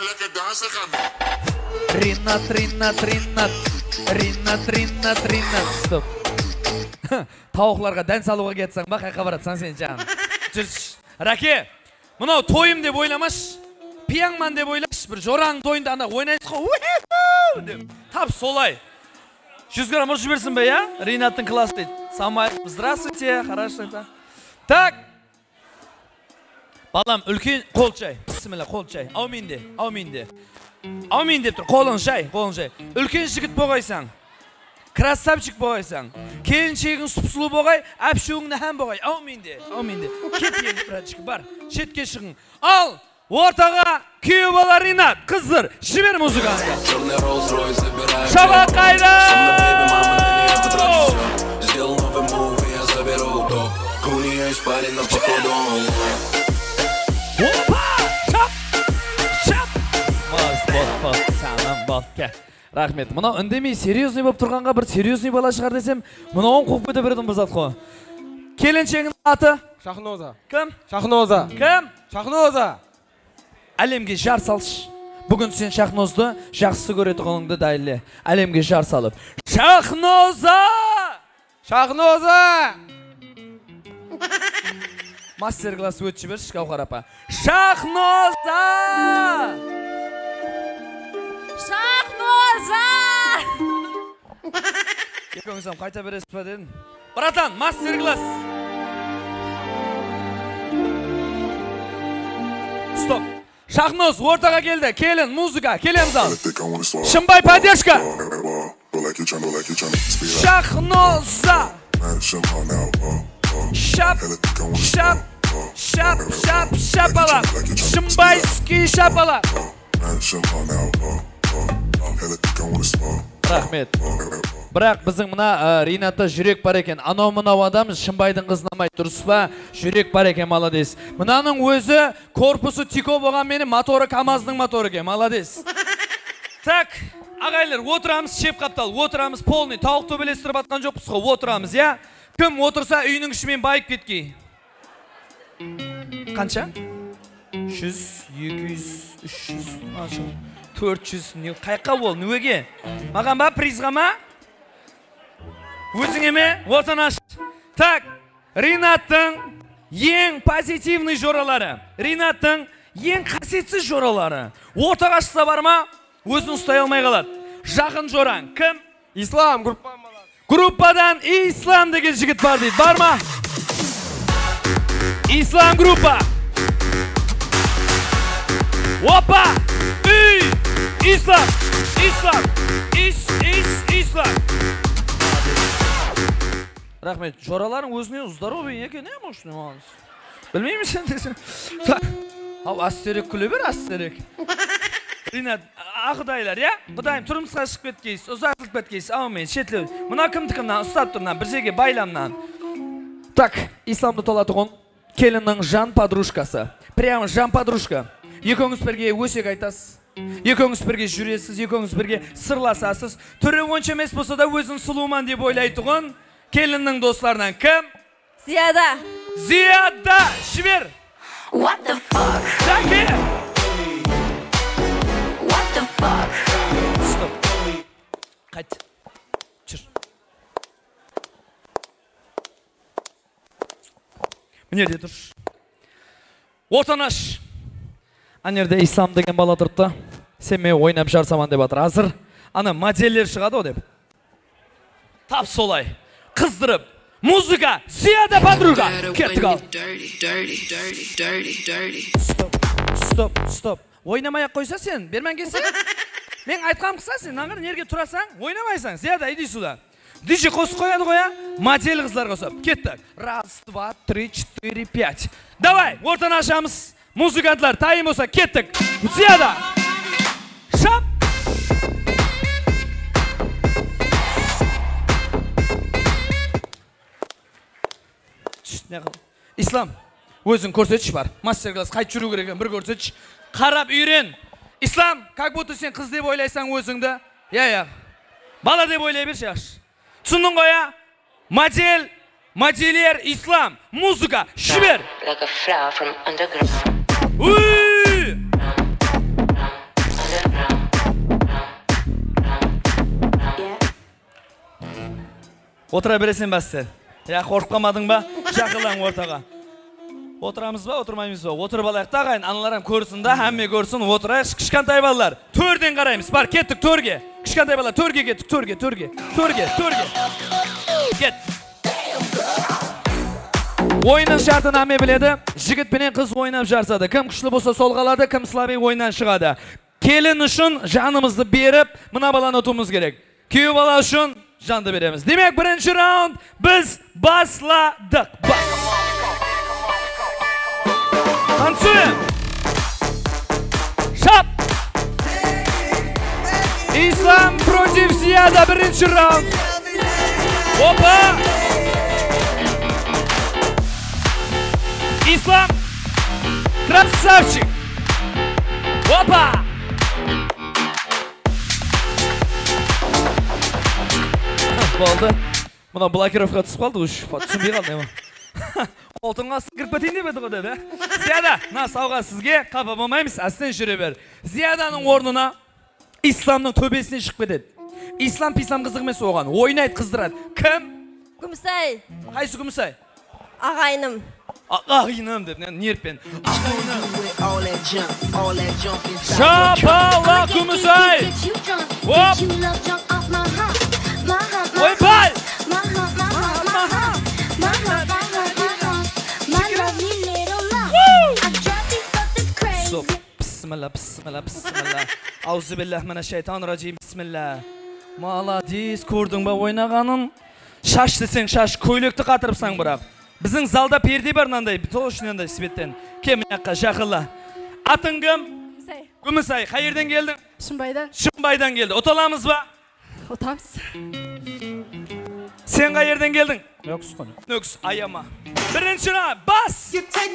Ринат, ринат, ринат. Ринат, ринат, ринат. Стоп. Тауықларға дән салуға кетсең ба, қайқа баратсаң сен жағын. Жүрші. Раки, мұнау тойым деп ойламаш. Пияңман деп ойлаш. Бір жораң тойында ана ойнайсыз ғой. Тап солай. жүз грамм ұршы берсін бе, я? Ринаттың класс дейді. Самай, здравствуйте, хорошо. Так. Балам, үлкен қол чай. Бісмілі, қол чай. Ауминде, ауминде. Аумин деп тұр, қолын жай, қолын жай. Үлкен жігіт болғайсаң. Красавчик болғайсаң. Келіншегің сұпсылы болғай, әпшуіңді әм болғай. Ауминде, ауминде. Кет енді, братчик, бар. Шетке шығың. Ал, ортаға күйеу бала Ринат, қызыр, жібер музыканы. Шаба қайда! Рахмет. Мынау үндемей серьезный болып тұрғанға бір серьезный бала шығар десем, мынауын қуып кете беретін бұзат қой. Келіншегінің аты? Шахноза. Кім? Шахноза. Кім? Шахноза. Әлемге жар салшы. Бүгін сен Шахнозды жақсы көретұғыныңды дәлеле. Әлемге жар салып. Шахноза! Шахноза! Мастер-класс өтші берші, Қауқар апа. Шахноза! Шахноза! Екіңізім қайта бересіз ба дедім. Братан, мастер-класс! Стоп! Шахноз, ортаға келді. Келін, музыка, келеміз ал. Шымбай, поддержка! Шахноза! Шап, шап, шап, шап, шапалақ. Шымбайский шапалақ. Рахмет. Бірақ біздің мына Ринатта жүрек бар екен. Анау мынау адам Шымбайдың қызынамай дұрыс па? Жүрек бар екен, маладес. Мынаның өзі корпусы Тико болған мені, моторы КамАЗдың моторы екен, маладес. Так, ағайлар, отырамыз, шеп қаптал, отырамыз, полный, тауық төбелестіріп атқан жоқпыз ғой, отырамыз, я? Кім отырса үйінің ішімен байып кеткей. Қанша? жүз, екі жүз, үш жүз, төрт жүз, қайқа бол, нүвеге? Маған ба, призға ма? Өзіңе ме? Отанаш. Так, Ринаттың ең позитивный жоралары. Ринаттың ең қасиетсіз жоралары. Ортаға шықса бар ма? Өзін ұстай алмай қалады. Жақын жораң. Кім? Ислам группа. Группадан Ислам деген жігіт бар дейді. Бар ма? Ислам группа. Опа! Үй! Ислам! Ислам! Ис, ис, Ислам! Рахмет, жораларың өзіне здоровый екен, не мұшты маңыз? Білмеймін сен десің? Ау, астерек күлі бер, астерек. Ринат, ақыдайлар, я? Құдайым, тұрмысқа шық беткейсіз, ұзақлық беткейсіз, ау мен, шетлі. Мұна кімдікімнан, ұстап тұрынан, бір жерге байламнан. Так, Исламды толатығын, келіннің жан подружкасы. Прямо жан подружка. Екіңіз бірге өсек айтасыз. Екіңіз бірге жүресіз, екіңіз бірге сырласасыз. Түрі онша емес болса да өзін сұлуман деп ойлайтұғын. Келіннің достарынан кім? Зияда. Зияда, жібер. What the fuck? Заке. What the fuck? Стоп. Қайт. Жүр. Мінерде тұрш. Отанаш. Анерде Ислам деген бала тұртты. Сен мен ойнап жарсаман деп атыр. Азыр. Ана модельдер шығады о деп. Тап солай. Қыздырып. Музыка. Зияда подруга. Кеттік ал. Стоп. Стоп. Стоп. Ойнамай-ақ қойса сен. Бермен келсең. Мен айтқам қыса сен. Наңғыр нерге тұрасаң. Ойнамайсаң. Зияда, иди сюда. Диджи қосып қояды қоя. Модель қыздар қосып. Кеттік. Раз, два, три, четыре, пять. Давай. Ортан ашамыз. Музыкантлар. Тайым болса. Кеттік. Зияда. Шап. Ислам, өзің көрсетші бар. Мастер-класс қайт жүру керек, бір көрсетші. Қарап үйрен. Ислам, как будто сен қыз деп ойлайсаң өзіңді. Я, я. Бала деп ойлай берші, яш. Түсіндің ғой, я? Модель Madiler, İslam, muzika, şiver. Like a flower from underground. Uy! Otura beresen bastır. Ya korkup kalmadın ba? Şakılan ortaga. Oturamız ba, oturmayımız ba? Oturup alayık da ağayın, anılarım görsün da, hemme görsün, oturayıq, kışkantay ballar. Törden qarayımız, bar, kettik, törge. Kışkantay ballar, törge kettik, törge, törge, törge, törge. Ket. Oyunun şartını hemme biledi. Jigit benen kız oynap jarsadı. Kim kuşlu bolsa sol qalады, kim Slavey oyundan шығады. Kelin үшін жанымызды berip, mına balаны otumuz gerek. Kүйü bala үшін жанды beremiz. Demek birinci round biz basladık. Bas. Танцуем! Шап! Ислам против Зияда, birinci раунд. Опа! Ислам! Красавчик! Опа! Болды. Мына блокировка түсіп қалды, үш. Түсінбей қалды, ема. Қолтыңға кіріп кетейін деп еді ғой деді. Зияда, на сауға сізге қапа болмаймыз, астен жүре бер. Зияданың орнына İslamның төбесіне шығып кетеді. İslam пислам қызық емес оған, ойнайды, қыздырады. Кім? Күмісай. Қайсы Күмісай? Ағайыным. Ағайыным деп, нерпен. Шапала Күмісай! Оп! Ойбай! Bismillah, bismillah, bismillah. Auzubillahiminash-shaytonir-rajim. Bismillah. Молодец, көрдің ба ойнағанын? Шаш десең шаш, көйлекті қатырыпсаң бірақ. Біздің залда перде бар мынандай, толышынандай светтен. Кем жаққа жақыла. Атың кім? Күмісай. Күмісай, қай жерден келдің? Шымбайдан. Шымбайдан келді. Оталамыз ба? Отамыз. Сен қай жерден келдің? Нөкс қой. Нөкс, аяма. Бірінші раунд, бас!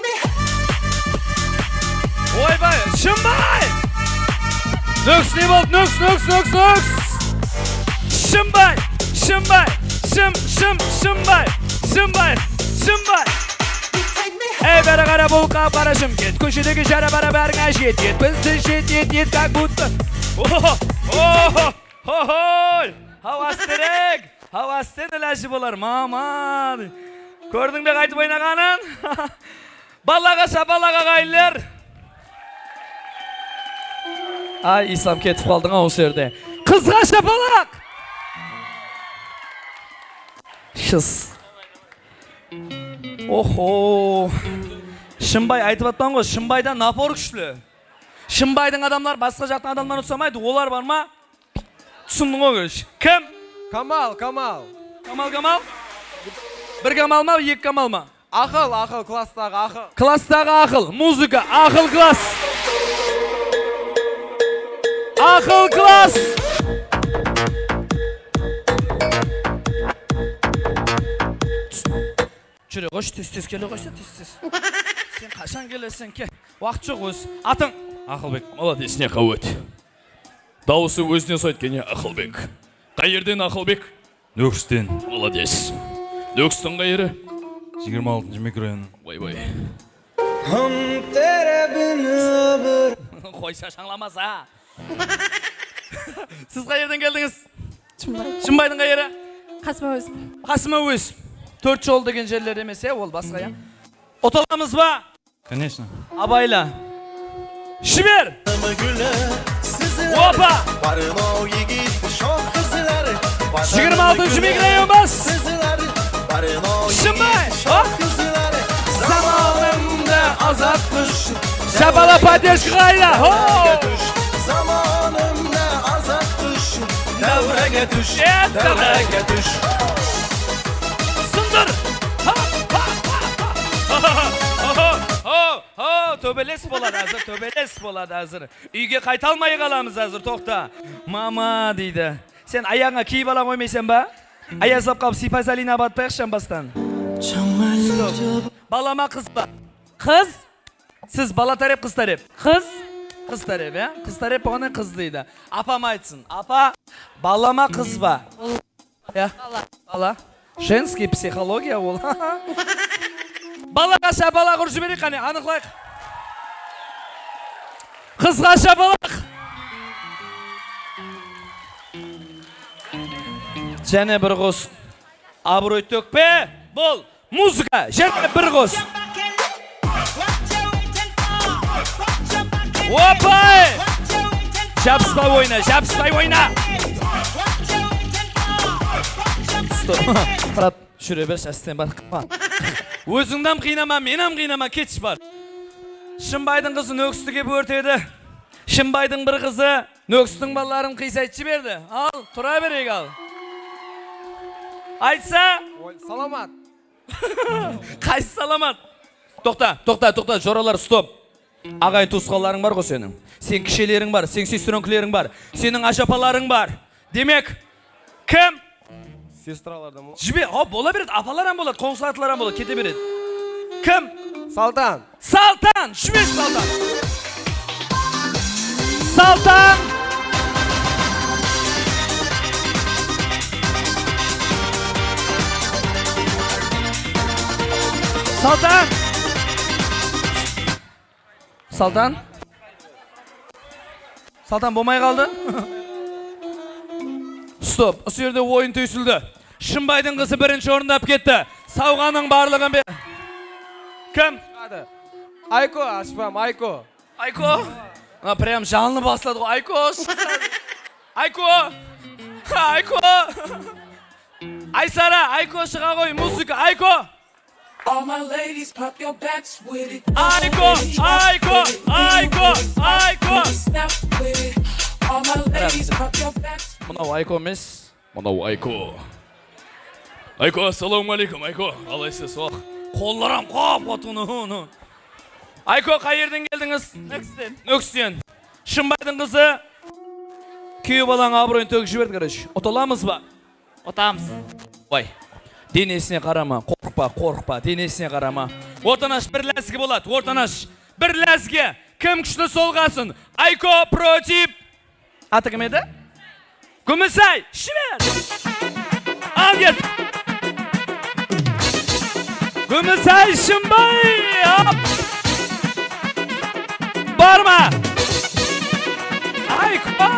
Ойбай, Шымбай! Нөкс не болды? Нөкс, нөкс, нөкс, нөкс! Шымбай! Шымбай! Шым, шым, Шымбай! Шымбай! Шымбай! Эй, бәрі қара бұл қап қара шым кет. Көшедегі жара бара бәріңа жет ет. Бізді жет ет ет, как будто. Охо! Охо! Охой! Хавастерек! Хавастен іләші болар, маман! Көрдің бе қайтып ойнағанын? Балаға шапалаға қайлар! Ay İslam ketip kaldın ha o serde. Kızga şapalak. Şız. Oho. Шымбай айтып атпан ғой, Шымбайдан напор күшлі. Шымбайдың адамдар басқа жақтың адамдар ұтсамайды, олар бар ма? Түсіндің ғой көш. Кім? Камал, Камал. Камал, Камал? Bir Камал ма, екі Камал ма? Ақыл, ақыл, класстағы ақыл. Класстағы ақыл, музыка, ақыл класс. Ақыл класс! Жүре қош, тез-тез келе қойса, тез-тез. Сен қашан келесің, ке? Уақыт жоқ өз. Атың? Ақылбек, молодец, не қаует. Дауысы өзіне сойткене Ақылбек. Қай жерден Ақылбек? Нөкстен, молодец. Нөкстің қай жері? жиырма алтыншы микрорайон. Ой-бой. Қойса шаңламаса. Сіз қай жерден келдіңіз? Шымбайдың қай жері? Қасыма өз. Қасыма өз. Төрт жол деген жерлер емес, ол басқа я. Оталамыз ба? Конечно. Абайла. Шибер! Опа! жиырма алтыншы микрорайон бас! Шымбай! Zamanımda azaltmış Şapala pateş kayla Zamanımda azaltmış Devrege düş Devrege düş Sındır Töbeles boladı hazır Töbeles boladı hazır Үйге қайталмай қаламыз hazır тоқта Mama дейді Sen ayağına kiyip alam oymeysen ba Ayazlap қалып сипай салина батпайықшан бастан Balama kız ba Kız Siz bala tarep kız tarep Kız Kız tarep ya Kız tarep bana kız deydi Apam aytsın Apa Balama kız ba Ya Bala Bala Женский психология ол. Балаға шапалақ ұрып жіберейік қане, анықлайық. Қызға шапалақ. Және бір қос. Абырой төкпе. Бұл музыка. Және бір қос. Опай! Жабыспай ойна, жабыспай ойна. Стоп. Брат, жүре бер, шастен бар. Өзіңден қинама, менен қинама, кетші бар. Шымбайдың қызы нөкістіге бөртеді. Шымбайдың бір қызы нөкістің балаларын қисайтшы берді. Ал, тұра берейік ал. Айтса? Саламат. Қайсы саламат? Тоқта, тоқта, тоқта, жоралар, стоп. Ағай туысқаларың бар ғой сенің. Сен кішелерің бар, сен сестренкілерің бар. Сенің ажапаларың бар. Демек, кім? Сестралардан бол. Жібе, о, бола береді, апаларан болады, қоңсатыларан болады, кете береді. Кім? Салтан. Салтан, шүмеш Салтан. Салтан. Салтан. Салтан. Салтан болмай қалды. Стоп, осы жерде ойын түйсілді. Шымбайдың қызы бірінші орындап кетті. Сауғаның барлығын бе... Кім? Айко, ашпам, Айко. Айко? Прям жанлы басылады ғой. Айко, Айко. Айко. Айсара, Айко шыға ғой, музыка. Айко. Айко, Айко, Айко, Айко. Мынау Айко емес. Мынау Айко. Айко, ассаламу алейкум, Айко. Алайсыз, оқ. Қолларам қап отыны. Айко, қай жерден келдіңіз? Нөкістен. Нөкістен. Шымбайдың қызы күйеу балаң абыройын төгіп жіберді, короче. Ұтыламыз ба? Ұтамыз. Ой. Денесіне қарама, қорқпа, қорқпа, денесіне қарама. Ортанаш бір ләзгі болады, ортанаш. Бір ләзгі. Кім күшті солғасын? Айко против. Аты кім еді? Күмісай, шібер. Ал кет. Күмісай, Шымбай. Барма. Айко.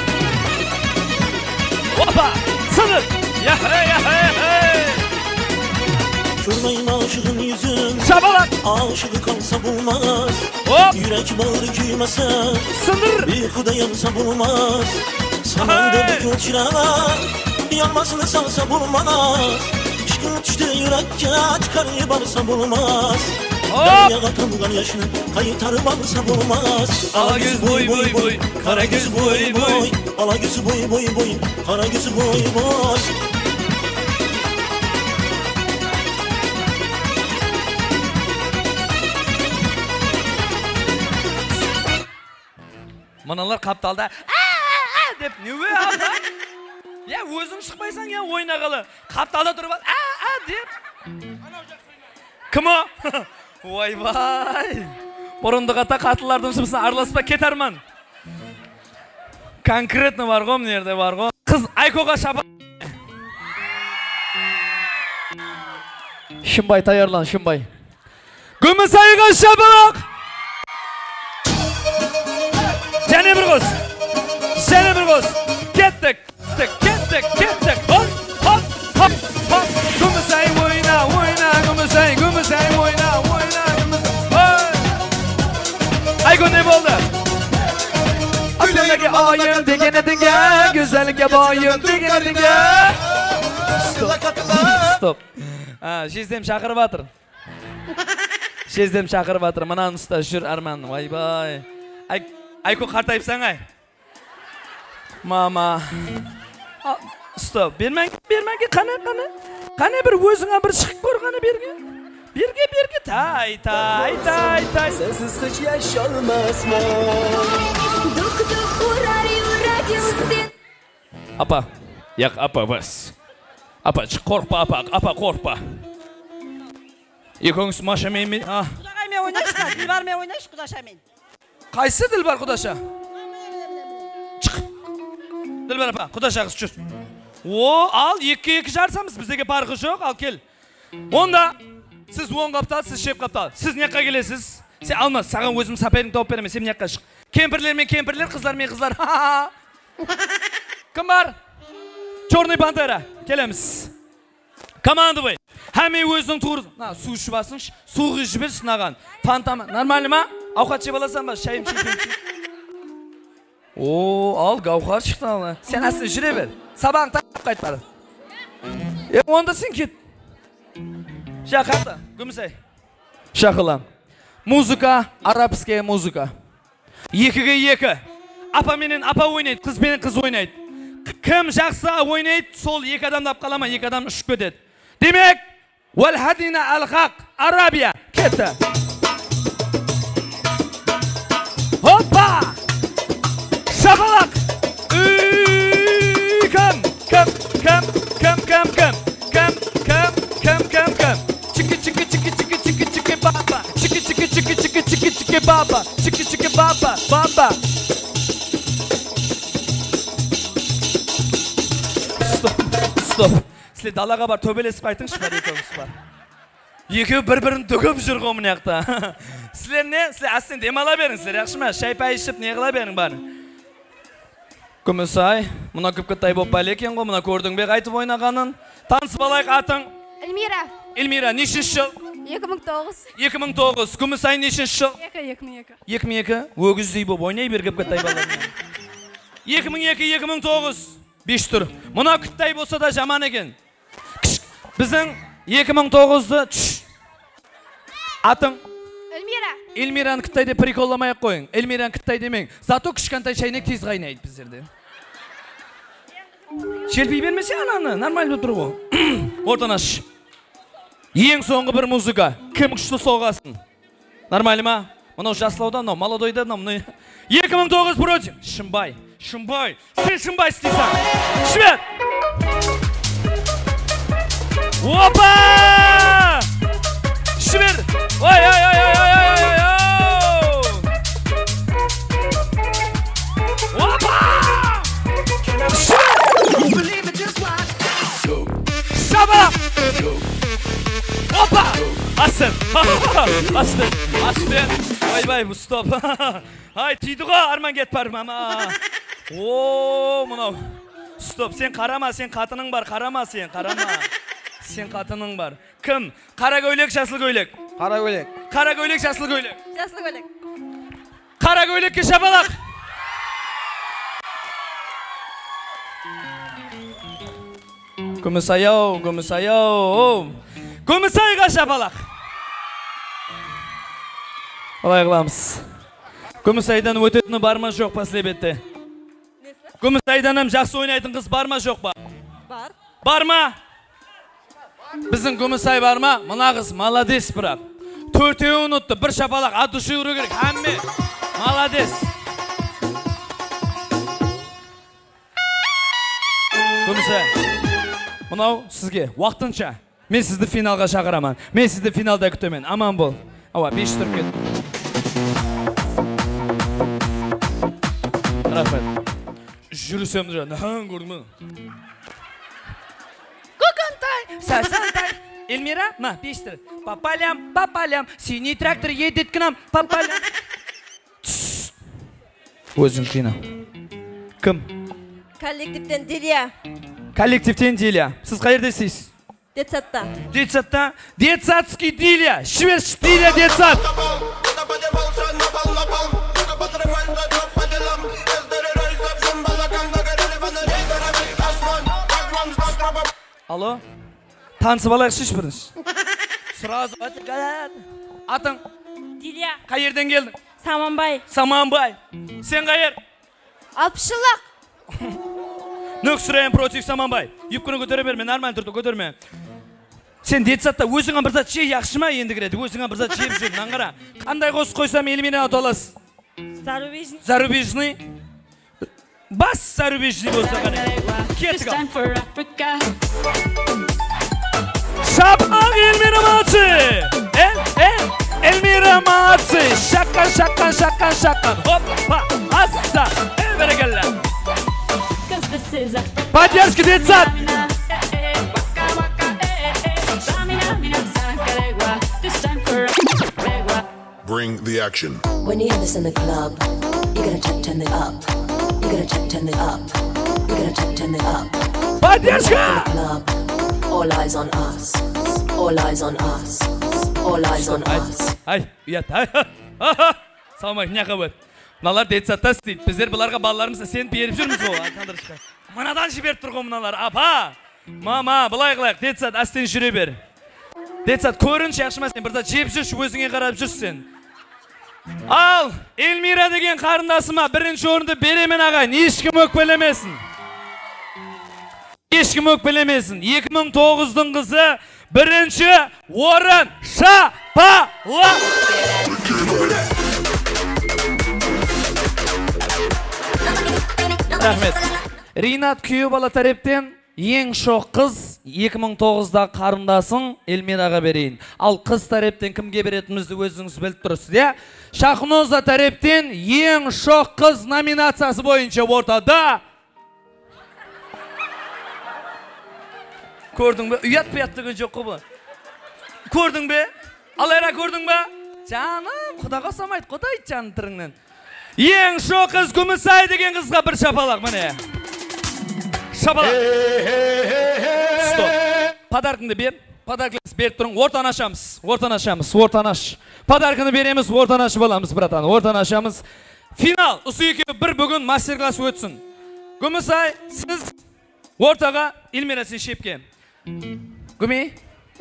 Опа, сыныр. Яхай, яхай, яхай. Görmeyin aşığın yüzün. Şabalak. Aşığı kalsa bulmaz. Hop. Yürek bağrı küymese. Sınır. Bir kuda yansa bulmaz. Sananda bir gün çırağa. Yanmasını salsa bulmaz. Aşkın düştü yürekke çıkarı barsa bulmaz. Derya katamgan yaşını kayıtarı barsa bulmaz. Ala göz boy boy boy. Kara göz boy boy. Ala göz boy boy boy. Kara göz boy boy. Manalar қапталда а-а-а деп не өй абда? Я өзің шықпайсың я ойнағалы. Қапталда тұрып ал а-а деп. Кім о? Ойбай. Бұрындық ата қатылардың жұмысына араласпа кет арман. Конкретно бар ғой мына жерде бар ғой. Қыз Айкоға шапа. Шымбай таярлан, Шымбай. Күмісайға шапалақ. Және бір қос. Және бір қос. Кеттік, кеттік, кеттік, кеттік. Хоп, хоп, хоп, хоп. Күмісай ойна, ойна, күмісай, күмісай ойна, ойна, күмісай. Айко не болды? Aslındaki ayım dikene dike, güzellik'e bayım dikene dike. Stop. Stop. Şezdem şakırып атыр. Şezdem şakırып атыр. Мынаны ұста жүр Арман. Вайбай. Айко қартайыпсаң ай. Мама. Стоп. Бермен, берменге қане, қане. Қане бір өзіңа бір шығып көр қане берге. Берге, берге. Тай, тай, тай, тай. Sensiz hiç yaşanmazmam. Duk duk uğrar yüreğimsin. Apa. Yak apa bas. Apa korkpa apa, apa korkpa. Екеуіңіз машамен мен... Құдағаймен ойнайсыздар, Дилбармен ойнайсыз Құдашамен. Қайсы Дилбар Құдаша? Шық. Дилбар апа, Құдаша қыз жүр. O, al, ikki ikki жарысамыз, біздегі парқы жоқ, ал кел. Онда, сіз он қаптал, сіз шеп қаптал. Сіз не жаққа келесіз? Сен алма, саған өзім саперін тауып беремін, сен не жаққа шық. Кемпірлер мен кемпірлер, қызлар мен қызлар. Кім бар? Черный пантера. Келеміз. Командовый. Хәме өзің туыр. На, су ішіп басыншы. Су ішіп берші наған. Фантама. Нормально ма? Ауқат жеп аласың ба? Шайым шайым. О, ал гауқар шықты ала. Сен әсін жүре бер. Сабағын тақып қайт бары. Е, онда сен кет. Шақырды. Күмісай. Шақылан. Музыка, арабская музыка. Екіге екі. Апа менен апа ойнайды, қыз менен қыз ойнайды. Кім жақсы ойнайды, сол екі адамдап қалама, екі адам үшіп кетеді. Демек, Валхадина Ал-Хақ, Арабия, кетті. Hoppa! Şabalak! Kım! Kım! Kım! Kım! Kım! Kım! Kım! Kım! Kım! Kım! Kım! Çıkı çıkı çıkı çıkı çıkı çıkı baba! Çıkı çıkı çıkı çıkı çıkı çıkı baba! Çıkı çıkı baba! Baba! Stop! Stop! Sizler dalağa бар, төбелесіп айтыңызшы бар, екеуміз бар. Екеуі бір-бірін төгіп жүр ғой мына жақта. Сіздер не? Сіздер астен демала беріңіздер, яқшы ма? Шай-пай ішіп не қыла берің бар. Күмісай, мұна күпкіттай боп бәлі екен ғой, мұна көрдің бе қайтып ойнағанын. Танысып алайық атың. Эльмира. Эльмира, нешінші жыл? екі мың тоғыз. екі мың тоғыз. Күмісай нешінші жыл? екі мың екі. екі мың екі. Өгіздей боп ойнай бер күпкіттай баларына. екі мың екі, екі мың тоғыз. беш тұр. Мұна күттай болса да жаман екен. Біздің екі мың тоғызды түш. Атың? Эльмира. Эльмираны күттайде приколламай қойың. Эльмираны күттай демең. Зато кішкентай шайнек тез қайнайды біздерде. Шелпей бермесе ананы, нормально тұр ғой. Ортан аш. Ең соңғы бір музыка. Кім күшті соғасын? Нормально ма? Мынау жаслауда, мынау молодойда, мынау. екі мың тоғыз против. Шымбай. Шымбай. Сен шымбай істейсің. Швед. Опа! Швед. Ой, ой, ой, ой, ой, ой, ой, ой. Опа! Шаба! Опа! Астын. Астын. Астын. Ой-бай, бұл стоп. Ай, түйді ғой, арман кет бар, мама. О, мұнау. Стоп, сен қарама, сен қатының бар, қарама сен, қарама. Сен қатының бар. Кім? Қара көйлек, жасыл көйлек. Қара көйлек. Қара көйлек, жасыл көйлек. Жасыл көйлек. Қара көйлекке шапалақ. Күмісай-ау, күмісай-ау. Күмісайға шапалақ. Олай қыламыз. Күмісайдан өтетіні бар ма жоқ па слебетті? Күмісайданым жақсы ойнайтын қыз бар ма жоқ па? Бар. Бар ма? Біздің Күмісай бар ма? Мұна қыз маладес бірақ. Төртеуі ұнытты, бір шапалақ аты шүйірі керек. Әмме, маладес. Күмісай, мұнау сізге уақытынша. Мен сізді финалға шақырамын. Мен сізді финалда күтемін. Аман бол. Ауа, беш тұрып кет. Рахмет. Жүрісем жа, нәң көрдің. Көкөнтай, сасантай. Эльмира, ма, беш тұр. Папалям, папалям, синий трактор едет к нам, папалям. Өзің қина. Кім? Коллективтен Дилия. Коллективтен Дилия. Сіз қайырды сейсіз? Детсатта. Детсатта? Детсатский Дилия. Шведш Дилия детсат. Алло? Танысып алайықшы ішбіріш. Сразу атың? Дилия. Қайерден келдің? Саманбай. Саманбай. Сен қайер? Алпысшылық. Нөксірейін против Саманбай. Юпкіні көтере берме, нормально тұрды, көтерме. Сен детсатта өзіңа бір зат жей яқшы ма енді кіреді? Өзіңа бір зат жеп жүр, наңғара. Қандай қос қойсам Эльмираны толас? Зарубежный. Зарубежный? Бас зарубежный болса қане. Кеттік ал. Шапақ Эльмира молодцы! Э, э, Эльмира молодцы! Шаққан, шаққан, шаққан, шаққан. Хоппа, асса, э, берекелі. Cause this is a Поддержка, детсад! Bring the action. When you hear this in the club, you gotta check, turn it up. You gotta check, turn it up. You gotta check, turn it up. Поддержка! All eyes on us. All eyes on us. All eyes on us. Ай, ұят, ай. Салмай, няқа бөт. Мыналар детсадта істейді. Біздер бұларға балаларымызды сен беріп жүрміз ғой. Мынадан жіберіп тұр ғой мыналар. Апа! Мама, бұлай қылайық. Детсад, астен жүре бер. Детсад, көрінші яқшыма сен. Бірзат жеп жүрші, өзіңе қарап жүрсен. Ал, Эльмира деген қарындасыма бірінші орынды беремен ағайын. Ешкім өкпелемесін. Ешкім өкпелемесін. екі мың тоғыздың қызы бірінші орын шапала. Рахмет. Ринат күйеу бала тарептен ең шоқ қыз екі мың тоғызда қарындасың Эльмираға берейін. Ал қыз тарептен кімге беретімізді өзіңіз біліп тұрсыз, иә? Шахноза тарептен ең шоқ қыз номинациясы бойынша ортада. Көрдің бе? Ұят пияттығын жоқ қой бұл. Көрдің бе? Алайра көрдің бе? Жаным, құдаға самайды, құдай жаным түріңнен. Ең шоқ қыз Күмісай деген қызға бір шапалақ, міне. Шапалақ. Стоп. Подаркыңды бер. Подаркыңды беріп тұрың. Ортан ашамыз. Ортан ашамыз. Ортан аш. Подаркыңды береміз. Ортан ашып аламыз, братан. Ортан ашамыз. Финал. Осы екеуі бір бүгін мастер-класс өтсін. Күмісай, сіз ортаға Эльмира сен шепке. Күмей?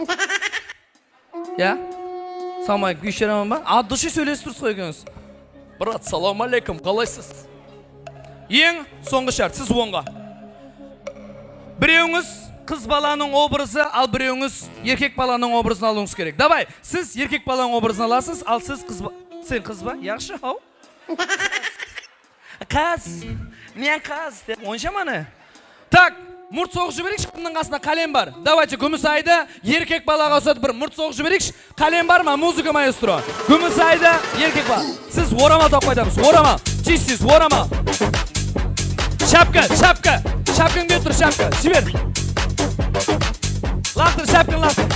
Я? Салмай, күйшеремін ба? А, дұшы сөйлесі тұрсы қойгеніз. Брат, салам алейкум, қалайсыз? Ең соңғы шарт, сіз оңға. Біреуіңіз қыз баланың образы, ал біреуіңіз еркек баланың образын алуыңыз керек. Давай, сіз еркек баланың образын аласыз, ал сіз қыз ба... Сен қыз ба? Яқшы, ау? Қаз. Мен қаз. Онша маны? Так, мұрт соғып жіберекші, кімнің қасында қалем бар. Давайте, Күмісайды еркек балаға ұсады бір мұрт соғып жіберекші. Қалем бар ма? Музыка маэстро. Күмісайды еркек бала. Сіз орамал тауып қайтамыз. Орамал. Чистіз, орамал. Шапка, шапка. Шапкаң бет тұр, шапка. Жібер. Лақтыр, шапкаң лақтыр.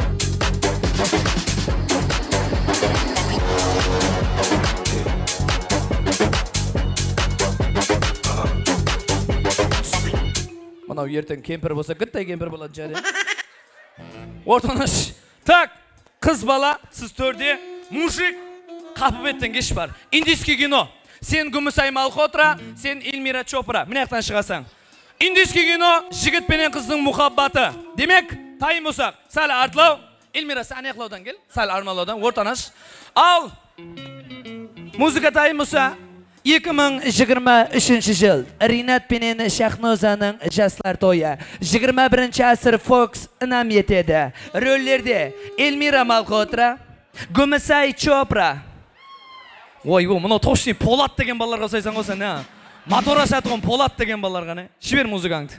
Мынау ертең кемпір болса, гіттай кемпір болады жария. Ортанаш. Так, қыз бала, сіз төрде, мужик, қапы беттен кеш бар. Индийский кино. Сен Күмісай Малхотра, сен Эльмира Чопра. Міне ақтан шығасаң. Индийский кино, жігіт пенен қыздың мұхаббаты. Демек, тайым болсақ, сәл артылау. Эльмира, сән еқлаудан кел, сәл армалаудан, ортанаш. Ал, музыка тайым болса, екі мың жиырма үшінші жыл Ринат пенен Шахнозаның жастар тойы. жиырма бірінші асыр Fox інам етеді. Рөллерде Эльмира Малхотра, Күмісай Чопра. Ой, о, мұнау тошни Полат деген балаларға сайсан қоса, не? Мотора сатығын Полат деген балаларға, не? Шібер музыкаңды.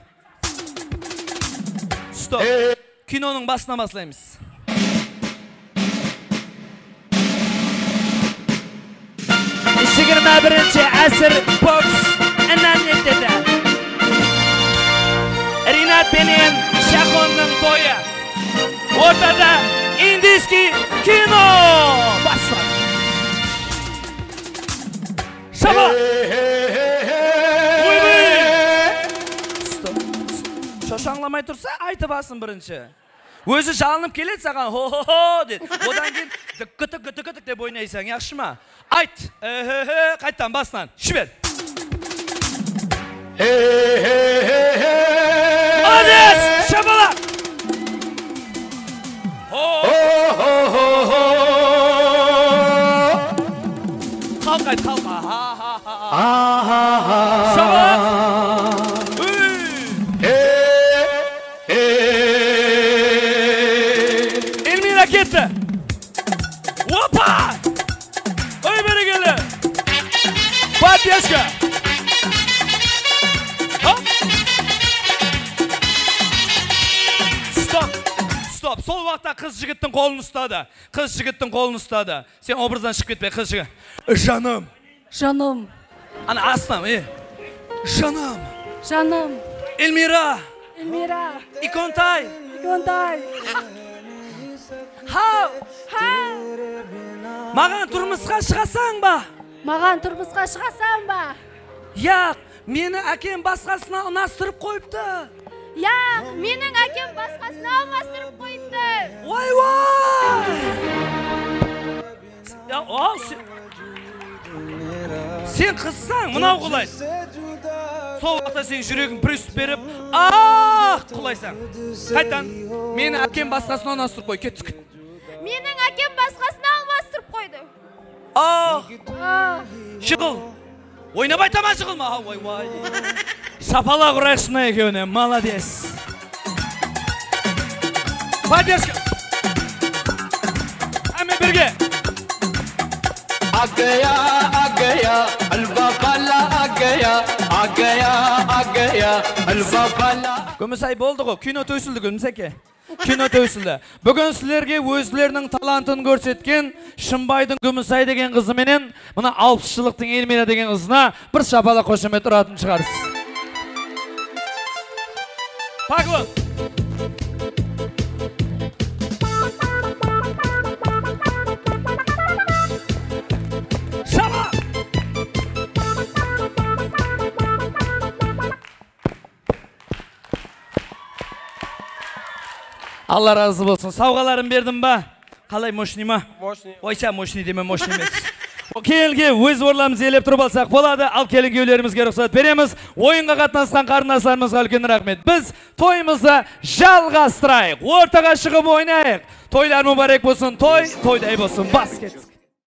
Стоп. Киноның басына басылаймыз. жиырма бірінші әсір Fox інам етеді. Ринат пенен Шахонның тойы. Ортада индийский кино. Басла. Шаба! Шошаңламай тұрса, айты басын бірінші. Өзі жалынып келеді саған, хо-хо-хо дед. Одан кейін дүк-күтік-күтік деп ойнайсың, яқшы ма? Айт, қайттан басынан, шүбер. Молодец, шабала! Қалқ айт, қалқ. Шабала! Кетті. Опа! Ой, берекелі. Поддержка. Стоп. Стоп. Сол уақытта қыз жігіттің қолын ұстады. Қыз жігіттің қолын ұстады. Сен образдан шығып кетпе, қыз жігіт. Жаным. Жаным. Ана астам, е. Жаным. Жаным. Elmira. Elmira. İkontay. İkontay. Hav. Ha. Mаған turmushqa chiqasan ba? Mаған turmushqa chiqasan ba? Yo'q, meni akam boshqasini unashtirib qo'yibdi. Yo'q, mening akam boshqasini almashtirib qo'yibdi. Voy voy! Ya, o sen Sen qizsan, mana qulaysan. Sol vaqtda sen yuraging pryust berib, ah, qulaysan. Qaytan, meni akam boshqasini unashtirib qo'y, ketdik. Mening akam boshqasini almashtirib qo'ydi. Ah! Ah! Shig'il. O'ynab aytaman shig'ilma. Voy voy. Shapaloq urashni ekoni, молодец. Поддержка. Hamma birga. आ गया आ गया हलवा वाला आ गया आ गया आ गया हलवा वाला. Gümüşay bo'ldi-ku, kino to'ysildi Gümüşake. Kino to'ysildi. Bugun sizlarga o'zlarining talantini ko'rsatgan Shimbayning Gümüşay degan qizi menen mana oltmish yillikning Elmira degan qizna bir shapaloq qo'shimat uratib chiqarsiz. Pagvon. Allah razı olsun. Savgalarım verdim ba. Qalay moşnima? Moşni. Oysa moşni deme, moşni emas. O kelgi o'z o'rnimizni elib turib olsak bo'ladi. Al kelgi yo'llarimizga ruxsat beramiz. O'yinga qatnashgan qarindoshlarimizga ulkan rahmat. Biz to'yimizni jalg'astiraylik. O'rtaga chiqib o'ynaylik. To'ylar muborak bo'lsin. To'y, to'yday bo'lsin. Basket.